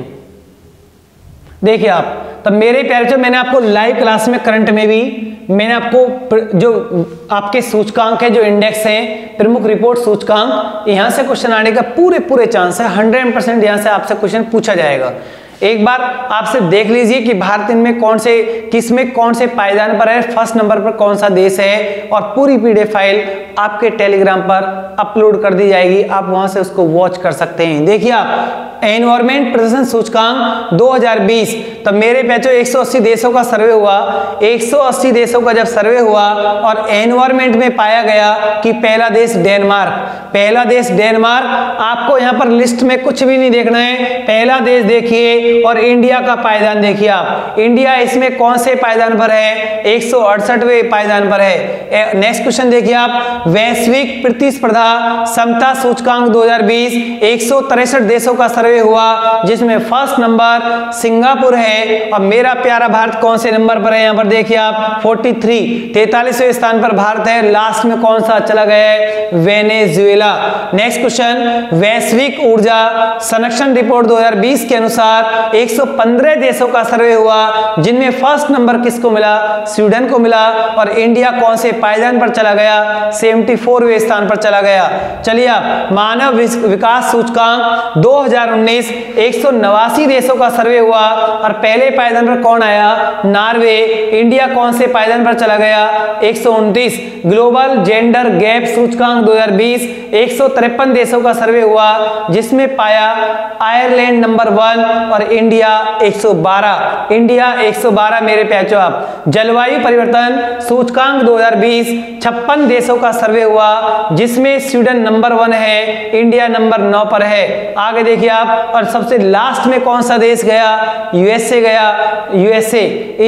देखिए आप, तब मेरे प्यारे बच्चों, मैंने आपको लाइव क्लास में करंट में भी मैंने आपको जो आपके सूचकांक है, जो इंडेक्स है, प्रमुख रिपोर्ट सूचकांक, यहां से क्वेश्चन आने का पूरे पूरे चांस है। हंड्रेड परसेंट यहां से आपसे क्वेश्चन पूछा जाएगा। एक बार आपसे देख लीजिए कि भारत में कौन से किस में कौन से पायदान पर है, फर्स्ट नंबर पर कौन सा देश है, और पूरी पीडीएफ फाइल आपके टेलीग्राम पर अपलोड कर दी जाएगी, आप वहां से उसको वॉच कर सकते हैं। देखिए आप एनवायरमेंट प्रदर्शन सूचकांक दो हज़ार बीस, तब मेरे बच्चों एक सौ अस्सी देशों का सर्वे हुआ। एक सौ अस्सी देशों का जब सर्वे हुआ और एनवायरमेंट में पाया गया कि पहला देश डेनमार्क, पहला देश डेनमार्क। आपको यहाँ पर लिस्ट में कुछ भी नहीं देखना है, पहला देश देखिए और इंडिया का पायदान देखिए आप। इंडिया इसमें कौन से पायदान पर है? एक सौ अड़सठवें पायदान पर है। नेक्स्ट क्वेश्चन देखिए आप, वैश्विक प्रतिस्पर्धा समता सूचकांक दो हज़ार बीस, एक सौ तिरसठ देशों का सर्वे हुआ जिसमें फर्स्ट नंबर सिंगापुर है, और मेरा प्यारा भारत कौन से नंबर पर है? यहाँ पर देखिए आप तैंतालीस, तैंतालीसवें स्थान पर भारत है। लास्ट में कौन सा चला गया है? वेनेजुएला। नेक्स्ट क्वेश्चन, वैश्विक ऊर्जा संरक्षण रिपोर्ट दो हज़ार बीस के अनुसार एक सौ पंद्रह देशों का सर्वे हुआ जिनमें फर्स्ट नंबर किसको मिला? स्वीडन को मिला। और इंडिया कौन से पायदान पर चला गया? चौहत्तरवें स्थान पर चला गया। चलिए आप मानव विकास सूचकांक दो हज़ार उन्नीस, एक सौ नवासी देशों का सर्वे हुआ और पहले पायदान पर कौन आया? नॉर्वे। इंडिया कौन से पायदान पर चला गया? एक सौ उनतीस। ग्लोबल जेंडर गैप सूचकांक दो हज़ार बीस, एक सौ तिरपन देशों का सर्वे हुआ जिसमें पाया आयरलैंड नंबर वन और इंडिया एक सौ बारह। इंडिया एक सौ बारह मेरे प्याचो आप। जलवायु परिवर्तन सूचकांक दो हज़ार बीस, छप्पन देशों का सर्वे हुआ जिसमें स्वीडन नंबर वन है, इंडिया नंबर नौ पर है। आगे देखिए आप, और सबसे लास्ट में कौन सा देश गया? यूएसए गया। USA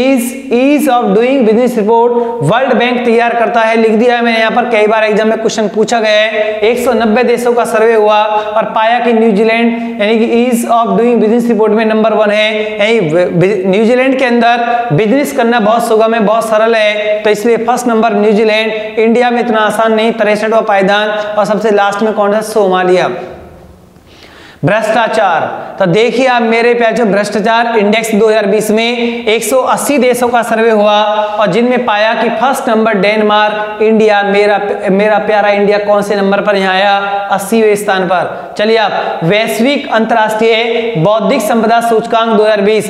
is ease of doing business report world bank तैयार करता है, लिख दिया है मैंने यहाँ पर, कई बार एग्जाम में क्वेश्चन पूछा गया है। एक सौ नब्बे देशों का सर्वे हुआ और पाया कि न्यूजीलैंड यानी कि ease of doing business report में नंबर वन है। न्यूजीलैंड के अंदर बिजनेस करना बहुत सुगम है, बहुत सरल है, तो इसलिए फर्स्ट नंबर न्यूजीलैंड। इंडिया में इतना आसान नहीं, तिरसठवां पायदान। और सबसे लास्ट में कौन सा? सोमालिया। भ्रष्टाचार तो देखिए आप मेरे प्यारे भ्रष्टाचार इंडेक्स दो हज़ार बीस में एक सौ अस्सी देशों का सर्वे हुआ और जिनमें पाया कि फर्स्ट नंबर डेनमार्क, इंडिया, मेरा मेरा प्यारा इंडिया कौन से नंबर पर यहाँ आया, अस्सीवें स्थान पर। चलिए आप वैश्विक अंतरराष्ट्रीय बौद्धिक संपदा सूचकांक दो हज़ार बीस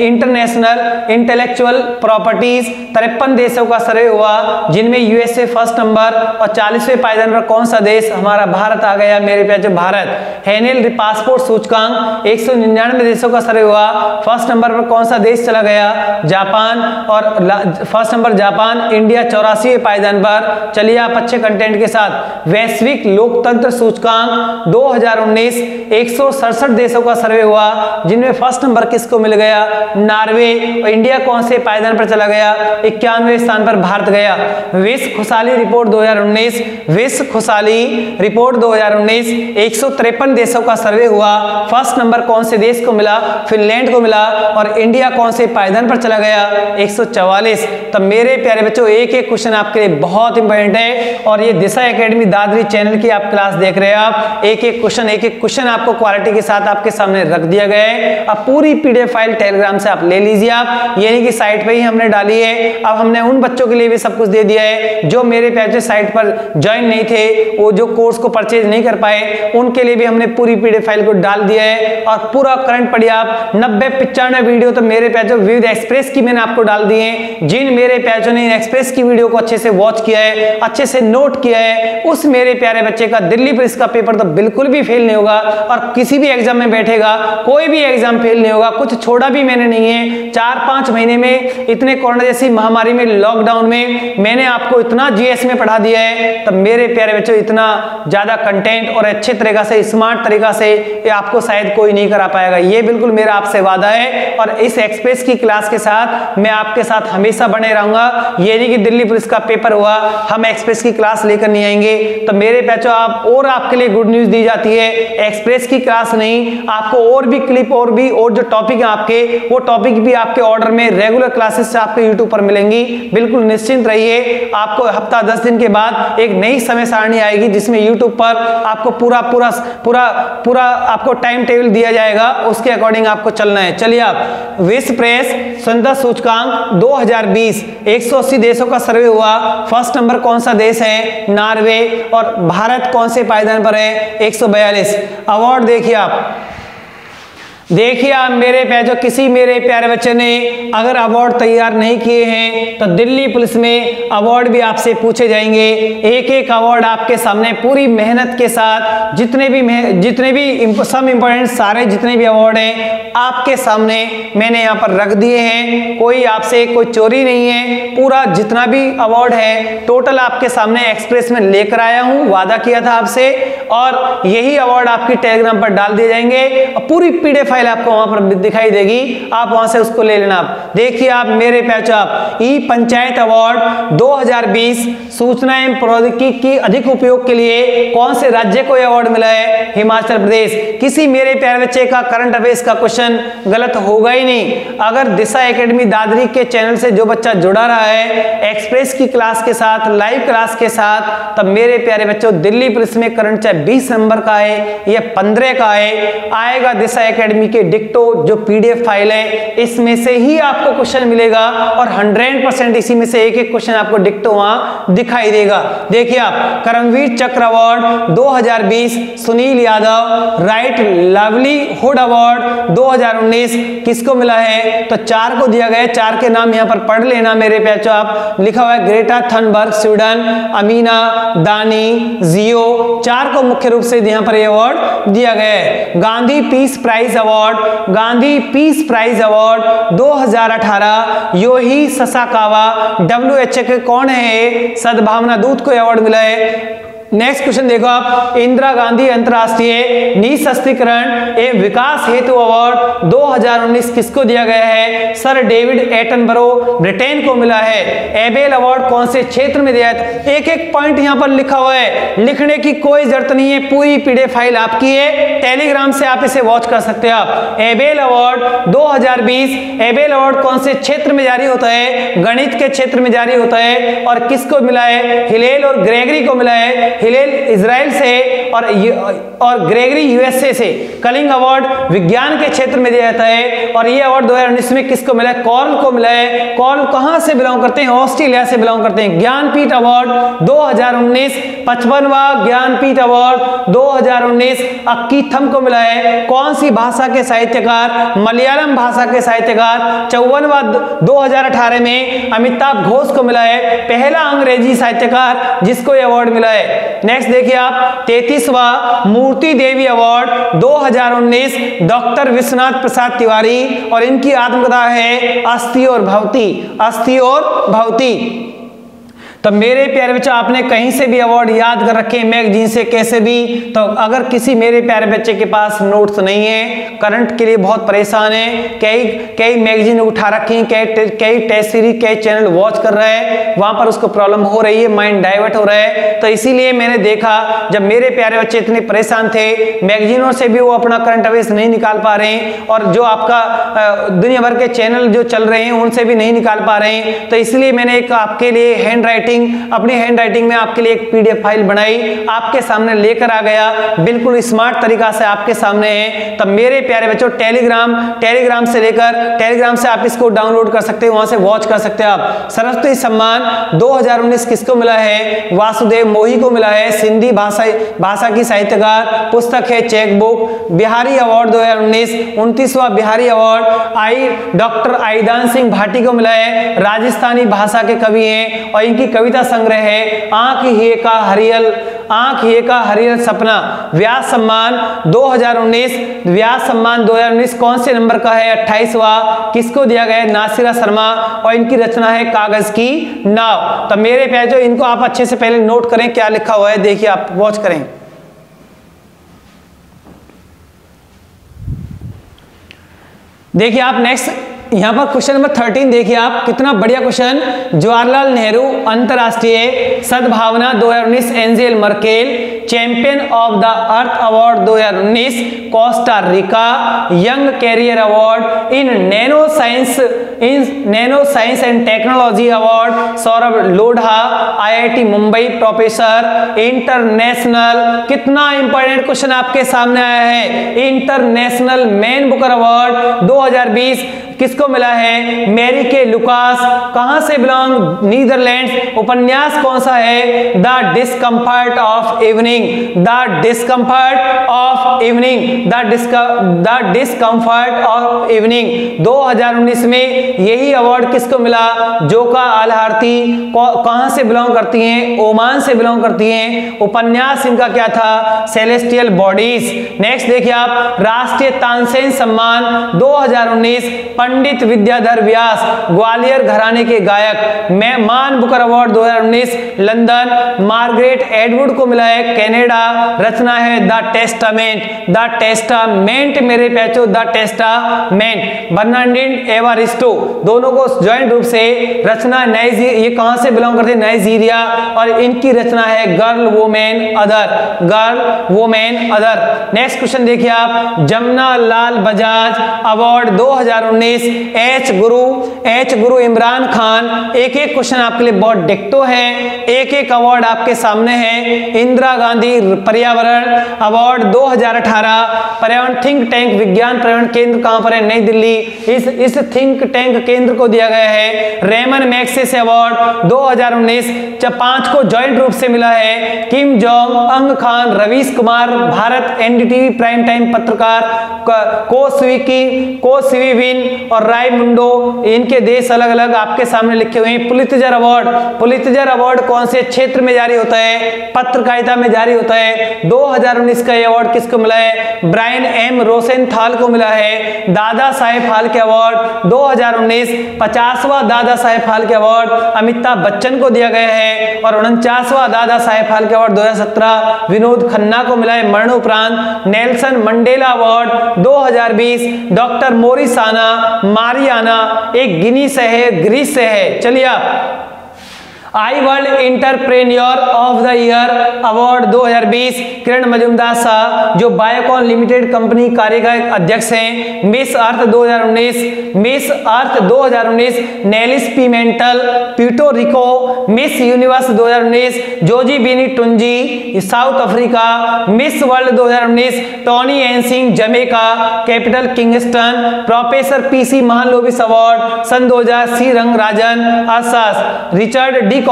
इंटरनेशनल इंटेलेक्चुअल प्रॉपर्टीज तिरपन देशों का सर्वे हुआ जिनमें यूएसए फर्स्ट नंबर और चालीसवें पायदान पर कौन सा देश, हमारा भारत आ गया मेरे प्यारे भारत। हेनेल पासपोर्ट सूचकांक एक सौ निन्यानवे देशों का सर्वे हुआ, फर्स्ट नंबर पर कौन सा देश चला गया, जापान, और फर्स्ट नंबर जापान, इंडिया चौरासीवें पायदान पर। चलिए आप अच्छे कंटेंट के साथ वैश्विक लोकतंत्र सूचकांक दो हज़ार उन्नीस एक सौ सड़सठ देशों का सर्वे हुआ जिनमें फर्स्ट नंबर किसको मिल गया, नॉर्वे, और इंडिया कौन से पायदान पर चला गया, इक्यानवे स्थान पर भारत गया। विश्व खुशहाली रिपोर्ट दो हज़ार उन्नीस विश्व खुशहाली रिपोर्ट दो हज़ार उन्नीस एक सौ तिरपन देशों का सर्वे हुआ, फर्स्ट नंबर कौन से देश को मिला, फिनलैंड को मिला, और इंडिया कौन से पायदान पर चला गया, एक सौ चौवालीस। तो मेरे प्यारे बच्चों एक एक क्वेश्चन आपके लिए बहुत इंपॉर्टेंट है और ये दिशा एकेडमी दादरी चैनल की आप क्लास देख रहे हैं। आप एक एक क्वेश्चन एक एक क्वेश्चन आपको क्वालिटी के साथ आपके सामने रख दिया गया है। अब पूरी पीडीएफ फाइल टेलीग्राम से आप ले लीजिए आप, यानी कि साइट पे ही हमने डाली है। अब हमने उन बच्चों के लिए भी सब कुछ दे दिया है जो मेरे प्यारे साइट पर ज्वाइन नहीं थे, वो जो कोर्स को परचेज नहीं कर पाए, उनके लिए भी हमने पूरी पीडीएफ फाइल को डाल दिया है। और पूरा करंट पढ़िए आप, नब्बे पिचानवे वीडियो तो मेरे प्यारे विविध एक्सप्रेस की मैंने आपको डाल दी है। जिन मेरे प्यारे ने एक्सप्रेस की वीडियो को अच्छे से वॉच किया है, अच्छे से नोट किया है, उस मेरे प्यारे बच्चे का दिल्ली पुलिस का पेपर तो बिल्कुल भी फेल नहीं होगा और किसी भी एग्जाम में बैठेगा कोई भी एग्जाम फेल नहीं होगा। कुछ छोड़ा भी मैंने नहीं है। चार पांच महीने में इतने कोरोना जैसी महामारी में, लॉकडाउन में मैंने आपको इतना जीएस में पढ़ा दिया है, तब मेरे प्यारे बच्चों इतना ज्यादा कंटेंट और अच्छे तरीका से स्मार्ट तरीका से ये आपको शायद कोई नहीं करा पाएगा। ये बिल्कुल मेरा आपसे वादा है और इस एक्सप्रेस की क्लास के साथ मैं आपके साथ हमेशा बने रहूंगा। ये नहीं कि दिल्ली पुलिस का पेपर हुआ हम एक्सप्रेस की क्लास लेकर नहीं आएंगे। तो मेरे बच्चों आप और आपके लिए गुड न्यूज दी जाती है, एक्सप्रेस की क्लास नहीं, आपको और भी क्लिप और भी और जो टॉपिक है आपके, वो टॉपिक भी आपके ऑर्डर में रेगुलर क्लासेस से आपके यूट्यूब पर मिलेंगी। बिल्कुल निश्चिंत रहिए। आपको हफ्ता दस दिन के बाद एक नई समय सारणी आएगी जिसमें यूट्यूब पर आपको पूरा पूरा पूरा पूरा आपको टाइम टेबल दिया जाएगा, उसके अकॉर्डिंग आपको चलना है। चलिए आप विश्व प्रेस स्वतंत्रता सूचकांक दो हज़ार बीस एक सौ अस्सी देशों का सर्वे हुआ, फर्स्ट नंबर कौन सा देश है, नॉर्वे, और भारत कौन से पायदान पर है, एक सौ बयालीस। अवार्ड देखिए आप, देखिए आप मेरे प्यारे जो किसी मेरे प्यारे बच्चे ने अगर अवार्ड तैयार नहीं किए हैं तो दिल्ली पुलिस में अवार्ड भी आपसे पूछे जाएंगे। एक एक अवार्ड आपके सामने पूरी मेहनत के साथ जितने भी जितने भी सब इंपॉर्टेंट सारे जितने भी अवार्ड हैं आपके सामने मैंने यहाँ पर रख दिए हैं। कोई आपसे कोई चोरी नहीं है, पूरा जितना भी अवार्ड है टोटल आपके सामने एक्सप्रेस में लेकर आया हूँ, वादा किया था आपसे, और यही अवार्ड आपकी टेलीग्राम पर डाल दिए जाएंगे और पूरी पीडीएफ आपको वहां पर दिखाई देगी, आप वहां से उसको ले लेना। आप देखिए आप मेरे प्यारे आप ई पंचायत अवार्ड दो हज़ार बीस सूचना एवं प्रौद्योगिकी की अधिक उपयोग के लिए कौन से राज्य को अवार्ड मिला है, हिमाचल प्रदेश। किसी मेरे प्यारे बच्चे का करंट अफेयर्स का क्वेश्चन गलत होगा ही नहीं। अगर दिशा एकेडमी दादरी के चैनल से जो बच्चा जुड़ा रहा है एक्सप्रेस की क्लास के साथ, लाइव क्लास के साथ, तब मेरे प्यारे बच्चों दिल्ली पुलिस में करंट चाहे बीस नंबर का है या पंद्रह का है, आएगा दिशा एकेडमी के डिक्टो जो पीडीएफ फाइल है इसमें से ही आपको क्वेश्चन मिलेगा और हंड्रेड परसेंट इसी में से एक एक क्वेश्चन आपको डिक्टो वहां दिखाई देगा। देखिए आप करमवीर चक्र अवार्ड दो हज़ार बीस Sunil Yadav, right livelihood award दो हज़ार उन्नीस किसको मिला है, तो चार को दिया गया। चार के नाम यहां पर पढ़ लेना मेरे प्यारे आप, लिखा हुआ है ग्रेटा थनबर्ग स्वीडन, अमीना दानी जियो, चार को मुख्य रूप से यहां पर यह अवार्ड दिया गया है। Gandhi peace prize award, Gandhi peace prize award दो हज़ार अठारह योही ससाकावा डब्ल्यूएचओ के कौन है, सद्भावना दूत को अवार्ड मिला है। नेक्स्ट क्वेश्चन देखो आप, इंदिरा गांधी अंतरराष्ट्रीय निःशस्त्रीकरण एवं विकास हेतु अवार्ड दो हज़ार उन्नीस किसको दिया गया है, सर डेविड एटनबरो ब्रिटेन को मिला है। एबेल अवार्ड कौन से क्षेत्र में दिया है, एक एक पॉइंट यहां पर लिखा हुआ है, लिखने की कोई जरूरत नहीं है, पूरी पीडीएफ फाइल आपकी है, टेलीग्राम से आप इसे वॉच कर सकते हैं। आप एबेल अवार्ड दो हज़ार बीस, एबेल अवार्ड कौन से क्षेत्र में जारी होता है, गणित के क्षेत्र में जारी होता है, और किसको मिला है, हिलेल और ग्रेगरी को मिला है। हिलेल इजराइल से और और ग्रेगरी यूएसए से। कलिंग अवार्ड विज्ञान के क्षेत्र में दिया जाता है और ये अवार्ड दो हज़ार उन्नीस में किसको मिला है? कॉर्ल को मिला है। कॉर्ल कहां से बिलोंग करते हैं? ऑस्ट्रेलिया से बिलोंग करते हैं। ज्ञानपीठ अवार्ड दो हज़ार उन्नीस, पचपनवा ज्ञानपीठ अवार्ड दो हज़ार उन्नीस अक्कीथम को मिला है। कौन सी भाषा के साहित्यकार? मलयालम भाषा के साहित्यकार। चौवनवा दो हज़ार अठारह में अमिताभ घोष को मिला है, पहला अंग्रेजी साहित्यकार जिसको यह अवार्ड मिला है। नेक्स्ट देखिए आप, तैंतीसवां मूर्ति देवी अवार्ड दो हज़ार उन्नीस डॉक्टर विश्वनाथ प्रसाद तिवारी और इनकी आत्मकथा है अस्थि और भवती। अस्थि और भवती। तो मेरे प्यारे बच्चों, आपने कहीं से भी अवार्ड याद कर रखे मैगजीन से, कैसे भी। तो अगर किसी मेरे प्यारे बच्चे के पास नोट्स नहीं है, करंट के लिए बहुत परेशान है, कई कई मैगजीन उठा रखी, कई कई टेस्ट सीरीज, कई चैनल वॉच कर रहा है, वहां पर उसको प्रॉब्लम हो रही है, माइंड डाइवर्ट हो रहा है। तो इसीलिए मैंने देखा जब मेरे प्यारे बच्चे इतने परेशान थे, मैगजीनों से भी वो अपना करंट अफेयर्स नहीं निकाल पा रहे हैं और जो आपका दुनिया भर के चैनल जो चल रहे हैं उनसे भी नहीं निकाल पा रहे हैं। तो इसलिए मैंने एक आपके लिए हैंड राइटिंग अपनी हैंड राइटिंग में आपके लिए एक पीडीएफ फाइल बनाई, आपके सामने लेकर आ गया, बिल्कुल स्मार्ट तरीका से आपके सामने है। तब मेरे प्यारे बच्चों, टेलीग्राम टेलीग्राम से लेकर टेलीग्राम से आप इसको डाउनलोड कर सकते हैं, वहां से वॉच कर सकते हैं आप। सरस्वती सम्मान दो हज़ार उन्नीस किसको मिला है? वासुदेव मोही को मिला है, सिंधी भाषा भाषा की साहित्यकार। पुस्तक है चेक बुक। बिहारी अवार्ड दो हज़ार उन्नीस उनतीसवां बिहारी अवार्ड आई डॉक्टर आईदान सिंह भाटी को मिला है, राजस्थानी भाषा के कवि हैं और इनकी कविता संग्रह है आंख ही का हरियल आंख ही का हरियल सपना। व्यास सम्मान दो हज़ार उन्नीस व्यास सम्मान दो हज़ार उन्नीस कौन से नंबर का है? अट्ठाईसवां। किसको दिया गया है? नासिरा शर्मा और इनकी रचना है कागज की नाव। तो मेरे प्यारे जो इनको आप अच्छे से पहले नोट करें क्या लिखा हुआ है, देखिए आप वॉच करें। देखिए आप नेक्स्ट यहां पर क्वेश्चन नंबर थर्टीन देखिए आप, कितना बढ़िया क्वेश्चन। जवाहरलाल नेहरू अंतरराष्ट्रीय सद्भावना दो हज़ार उन्नीस Angela Merkel champion of the earth award दो हज़ार उन्नीस Costa Rica young career award in nanoscience in nanoscience and technology award Saurabh Lodha IIT Mumbai professor international. कितना इंपॉर्टेंट क्वेश्चन आपके सामने आया है। इंटरनेशनल मैन बुकर अवार्ड दो हज़ार बीस किसको मिला है? मैरी के लुकास। कहां से बिलोंग? नीदरलैंड्स। उपन्यास कौन सा है? The discomfort of evening. The discomfort of evening the the discomfort of evening दो हज़ार उन्नीस में यही अवार्ड किसको मिला? जोका अलहारती। कहां से बिलोंग करती हैं? ओमान से बिलोंग करती हैं। उपन्यास इनका क्या था? Celestial bodies. नेक्स्ट देखिए आप, राष्ट्रीय तानसेन सम्मान दो हज़ार उन्नीस पंडित विद्याधर व्यास ग्वालियर घराने के गायक। मैं मान बुकर अवार्ड दो हज़ार उन्नीस लंदन मार्गरेट एडवुड को मिला है, कनाडा। रचना है द टेस्टामेंट। द टेस्टामेंट मेरे पैचो द टेस्टामेंट। बर्नार्डिन एवारिस्टो दोनों को ज्वाइंट रूप से रचना नाइजीरिया, ये कहां से बिलोंग करते हैं? नाइजीरिया और इनकी रचना है girl women other. Girl women other. Next question देखिए आप, जमुना लाल बजाज अवार्ड दो हज़ार उन्नीस एच गुरु एच गुरु इमरान खान। एक एक क्वेश्चन आपके लिए बहुत डिक्टो है, एक एक अवार्ड आपके सामने है। इंदिरा गांधी पर्यावरण अवार्ड दो हज़ार अठारह पर्यावरण थिंक टैंक विज्ञान पर्यावरण केंद्र कहां पर है? नई दिल्ली। इस इस थिंक टैंक केंद्र को दिया गया है रेमन मैग्सेसे अवार्ड दो हज़ार उन्नीस। जब पांच को जॉइंट रूप से मिला है किम जोंग अंग खान Ravish Kumar Bharat NDTV prime time पत्रकार को स्वीकी को स्वीविन और राय मुंडो। इनके देश अलग अलग आपके सामने लिखे हुए हैं। पुलित्जर अवार्ड पुलित्जर अवार्ड कौन से क्षेत्र में जारी होता है? पत्रकारिता में जारी होता है। दो हज़ार उन्नीस का ये अवार्ड किसको मिला है? ब्रायन एम रोसेनथाल को मिला है। दादा साहेब फाल्के अवार्ड दो हज़ार उन्नीस पचासवां दादा साहेब फाल्के अवार्ड अमिताभ बच्चन को दिया गया है और उनचासवां दादा साहेब फाल्के अवार्ड दो हज़ार सत्रह विनोद खन्ना को मिला है मरणोपरांत। नेल्सन मंडेला अवार्ड दो हज़ार बीस डॉक्टर मोरिसाना मारियाना एक गिनी से है, ग्रीस से है। चलिए आप आई world entrepreneur of the year award दो हज़ार बीस किरण मजूमदार शाह जो बायोकॉन लिमिटेड कंपनी कार्यकारी अध्यक्ष हैं। मिस अर्थ दो हज़ार उन्नीस, मिस अर्थ दो हज़ार उन्नीस Nellys Pimentel Puerto Rico. Miss universe दो हज़ार उन्नीस Zozibini Tunzi South Africa. Miss world दो हज़ार उन्नीस Toni Ann Singh Jamaica capital Kingston. Professor PC Mahalanobis award सन दो हज़ार सी रंगराजन असास। Richard D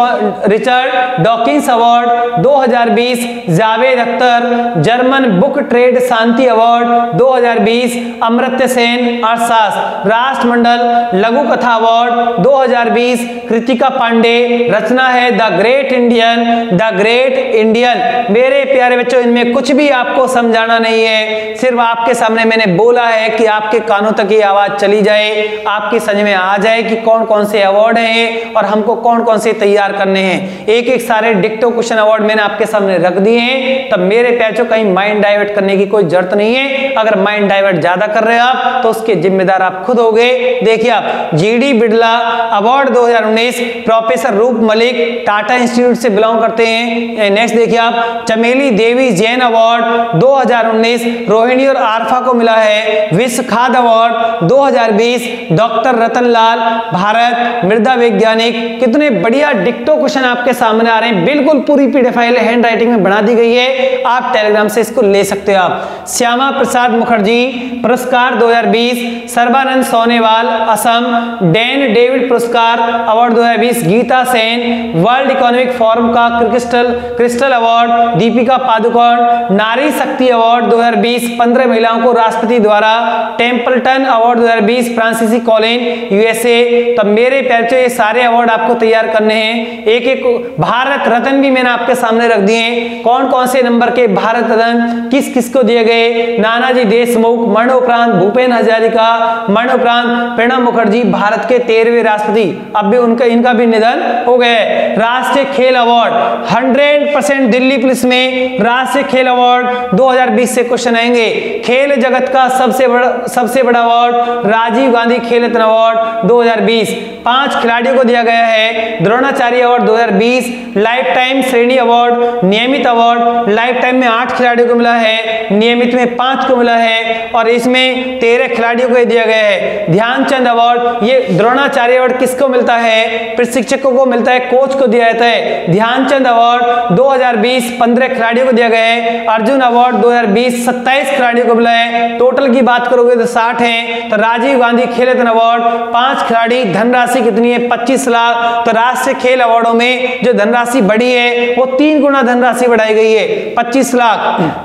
Richard Dawkins award दो हज़ार बीस Javed Akhtar. German book trade शांति अवार्ड दो हज़ार बीस अमर्त्य सेन अरसास। राष्ट्रमंडल लघु कथा अवार्ड दो हज़ार बीस कृतिका पांडे। रचना है the great Indian the great Indian. मेरे प्यारे बच्चों, इनमें कुछ भी आपको समझाना नहीं है, सिर्फ आपके सामने मैंने बोला है कि आपके कानों तक ये आवाज चली जाए, आपकी समझ में आ जाए कि कौन कौन से अवार्ड हैं और हमको कौन कौन से तैयार करने हैं। एक एक सारे डिक्टो क्वेश्चन अवार्ड मैंने आपके सामने रख दिए हैं, तब मेरे पैचों कहीं माइंड डाइवर्ट करने की कोई जरूरत नहीं है। अगर माइंड डाइवर्ट ज्यादा कर रहे हैं आप तो उसके जिम्मेदार आप खुद होगे। देखिए आप जीडी बिड़ला अवार्ड दो हज़ार उन्नीस प्रोफेसर रूप मलिक टाटा इंस्टीट्यूट से बिलोंग करते हैं। नेक्स्ट देखिए आप चमेली देवी जैन अवार्ड दो हज़ार उन्नीस रोहिणी और आरफा को मिला है। विश्व खाद्य अवार्ड दो हज़ार बीस डॉक्टर रतनलाल भारत मृदा वैज्ञानिक। कितने बढ़िया डिक्टो क्वेश्चन आपके सामने आ रहे हैं, बिल्कुल पूरी पीडीएफ फाइल हैंड राइटिंग में बना दी गई है, आप टेलीग्राम से इसको ले सकते हो आप। श्यामा प्रसाद मुखर्जी पुरस्कार दो हज़ार बीस सर्बानंद सोनेवाल असम। डैन डेविड पुरस्कार अवार्ड दो हज़ार बीस Geeta Sen. World economic forum का crystal crystal award Deepika Padukone. Nari Shakti award दो हज़ार बीस पंद्रह महिलाओं को राष्ट्रपति द्वारा। टेम्पल्टन अवार्ड दो हज़ार बीस फ्रांसीसी कॉलिन यूएसए। तो मेरे प्यारे ये सारे अवार्ड आपको तैयार करने हैं। एक एक भारत रत्न भी मैंने आपके सामने रख दिए हैं, कौन कौन से नंबर के भारत रत्न किस किस को दिए गए। नानाजी देशमुख मरणोपरांत भूपेन हजारिका। मरणोपरांत प्रणब मुखर्जी भारत के तेरहवें राष्ट्रपति, अब भी उनका इनका भी निधन हो गया है। राष्ट्रीय खेल award hundred percent Delhi police में राष्ट्रीय खेल अवार्ड दो हज़ार बीस से क्वेश्चन आएंगे। खेल जगत का सबसे बड़ा सबसे बड़ा अवार्ड राजीव गांधी खेल रत्न अवार्ड दो हज़ार बीस पांच खिलाड़ियों को दिया गया है। द्रोणाचार्य अवार्ड दो हज़ार बीस लाइफ टाइम श्रेणी अवार्ड नियमित अवार्ड लाइफ टाइम में आठ खिलाड़ियों को मिला है, नियमित में पांच को मिला है और इसमें तेरह खिलाड़ियों को दिया गया है। ध्यानचंद अवार्ड, ये द्रोणाचार्य अवार्ड किसको मिलता है, प्रशिक्षकों को मिलता है, कोच को दिया जाता है। ध्यानचंद अवार्ड दो हज़ार बीस पंद्रह खिलाड़ियों को दिया गया है। अर्जुन अवार्ड दो हज़ार बीस सत्ताईस खिलाड़ियों को मिला है। टोटल की बात करोगे तो साठ है। तो राजीव गांधी खेल रत्न अवार्ड पांच खिलाड़ी, धनराशि कितनी है पच्चीस लाख। तो राष्ट्रीय खेल अवार्डों में जो धनराशि बढ़ी है वो तीन गुना धनराशि बढ़ाई गई है पच्चीस लाख।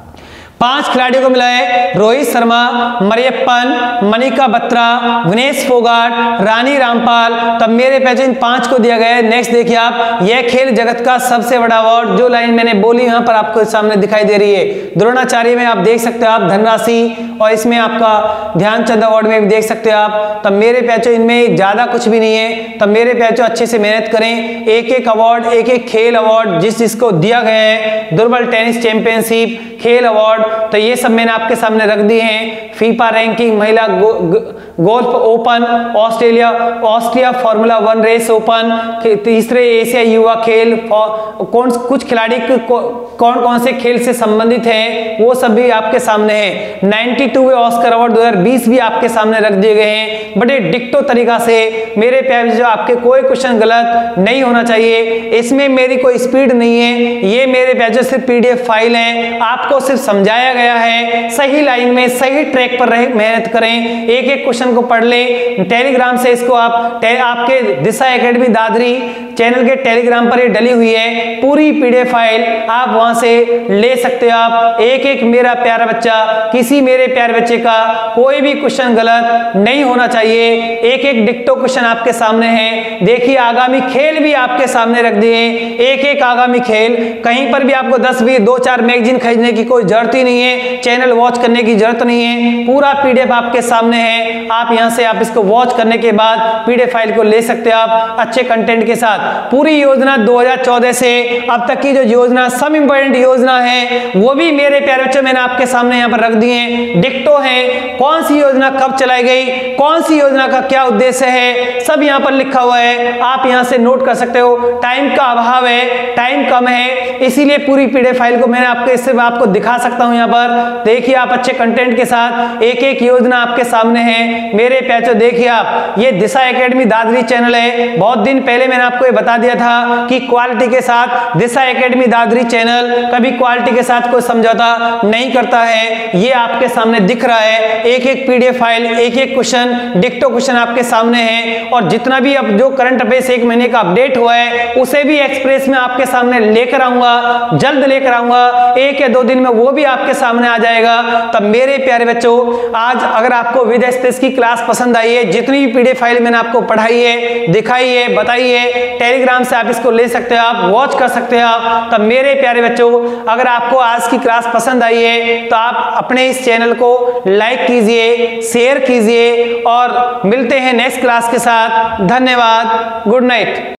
पांच खिलाड़ियों को मिला है रोहित शर्मा, मरियप्पन, मनिका बत्रा, विनेश फोगाट, रानी रामपाल। तब मेरे पैसे इन पांच को दिया गया है। नेक्स्ट देखिए आप, यह खेल जगत का सबसे बड़ा अवार्ड, जो लाइन मैंने बोली यहाँ पर आपको सामने दिखाई दे रही है। द्रोणाचार्य में आप देख सकते हो आप धनराशि, और इसमें आपका ध्यानचंद अवार्ड में भी देख सकते हो आप। तब मेरे पैचो इनमें ज्यादा कुछ भी नहीं है। तब मेरे पैचो अच्छे से मेहनत करें, एक एक अवार्ड एक एक खेल अवार्ड जिस जिसको दिया गया है। दुर्बल टेनिस चैंपियनशिप खेल अवार्ड, तो ये सब मैंने आपके सामने रख दिए हैं। फीफा रैंकिंग महिला go, go, golf open, Australia Austria formula one race open, तीसरे एशिया युवा खेल, कौन कुछ खिलाड़ी को, कौन कौन से खेल से संबंधित हैं वो सब भी आपके सामने है। बानवे ऑस्कर अवार्ड दो हज़ार बीस भी आपके सामने रख दिए गए हैं बड़े डिक्टो तरीका से। मेरे प्यारे जो आपके कोई क्वेश्चन गलत नहीं होना चाहिए, इसमें मेरी कोई स्पीड नहीं है, ये मेरे प्यारे सिर्फ पीडीएफ फाइल है, आपको सिर्फ समझाया गया है। सही लाइन में सही ट्रैक पर रहे, मेहनत करें, एक एक क्वेश्चन को पढ़ लें। टेलीग्राम से इसको आप आपके दिशा एकेडमी दादरी चैनल के टेलीग्राम पर ये डली हुई है पूरी पीडीएफ फाइल, आप वहां से ले सकते हो। आप एक एक मेरा प्यारा बच्चा, किसी मेरे प्यारे बच्चे का कोई भी क्वेश्चन गलत नहीं होना चाहिए। एक एक डिक्टो क्वेश्चन आपके सामने है। देखिए आगामी खेल भी आपके सामने रख दिए, एक एक आगामी खेल। कहीं पर भी आपको दस बीस दो चार मैगजीन खरीदने की कोई जरूरत ही नहीं है, चैनल वॉच करने की जरूरत नहीं है। पूरा पीडीएफ आपके सामने है। आप यहां से आप इसको वॉच करने के बाद पीडीएफ फाइल को ले सकते हो आप अच्छे कंटेंट के साथ। पूरी योजना दो हज़ार चौदह से अब तक की जो योजना सब इंपॉर्टेंट योजना है वो भी मेरे प्यारे बच्चों मैंने आपके सामने यहाँ पर रख दिए हैं। डिक्टो है, कौन सी योजना कब चलाई गई, कौन सी योजना का क्या उद्देश्य है, सब यहाँ पर लिखा हुआ है। आप यहाँ से नोट कर सकते हो। टाइम का अभाव है, टाइम कम है, इसीलिए पूरी पीडीएफ फाइल को मैंने आपको इससे आपको दिखा सकता हूँ। यहाँ पर देखिए आप अच्छे कंटेंट के साथ एक एक योजना आपके सामने है। मेरे प्यारे देखिए आप, ये दिशा एकेडमी दादरी चैनल है। बहुत दिन पहले मैंने आपको ये बता दिया था कि क्वालिटी के साथ दिशा एकेडमी दादरी चैनल कभी क्वालिटी के साथ कोई समझौता नहीं करता है। ये आपके सामने दिख रहा है, एक एक पीडीएफ फाइल, एक एक क्वेश्चन, डिक्टो क्वेश्चन आपके सामने है। और जितना भी अब जो करंट अफेयर्स एक महीने का अपडेट हुआ है उसे भी एक्सप्रेस में आपके सामने लेकर आऊंगा, जल्द लेकर आऊंगा। एक या दो दिन में वो भी आपके सामने आ जाएगा। तब मेरे प्यारे बच्चों, आज अगर आपको विद एक्सप्रेस की क्लास पसंद आई है, जितनी भी पीडीएफ फाइल मैंने आपको पढ़ाई है, दिखाई है, बताई है, टेलीग्राम से आप इसको ले सकते हो, आप वॉच कर सकते हो आप। तब मेरे प्यारे बच्चों, अगर आपको आज की क्लास पसंद आई है तो आप अपने इस चैनल को लाइक कीजिए, शेयर कीजिए और मिलते हैं नेक्स्ट क्लास के साथ। धन्यवाद, गुड नाइट।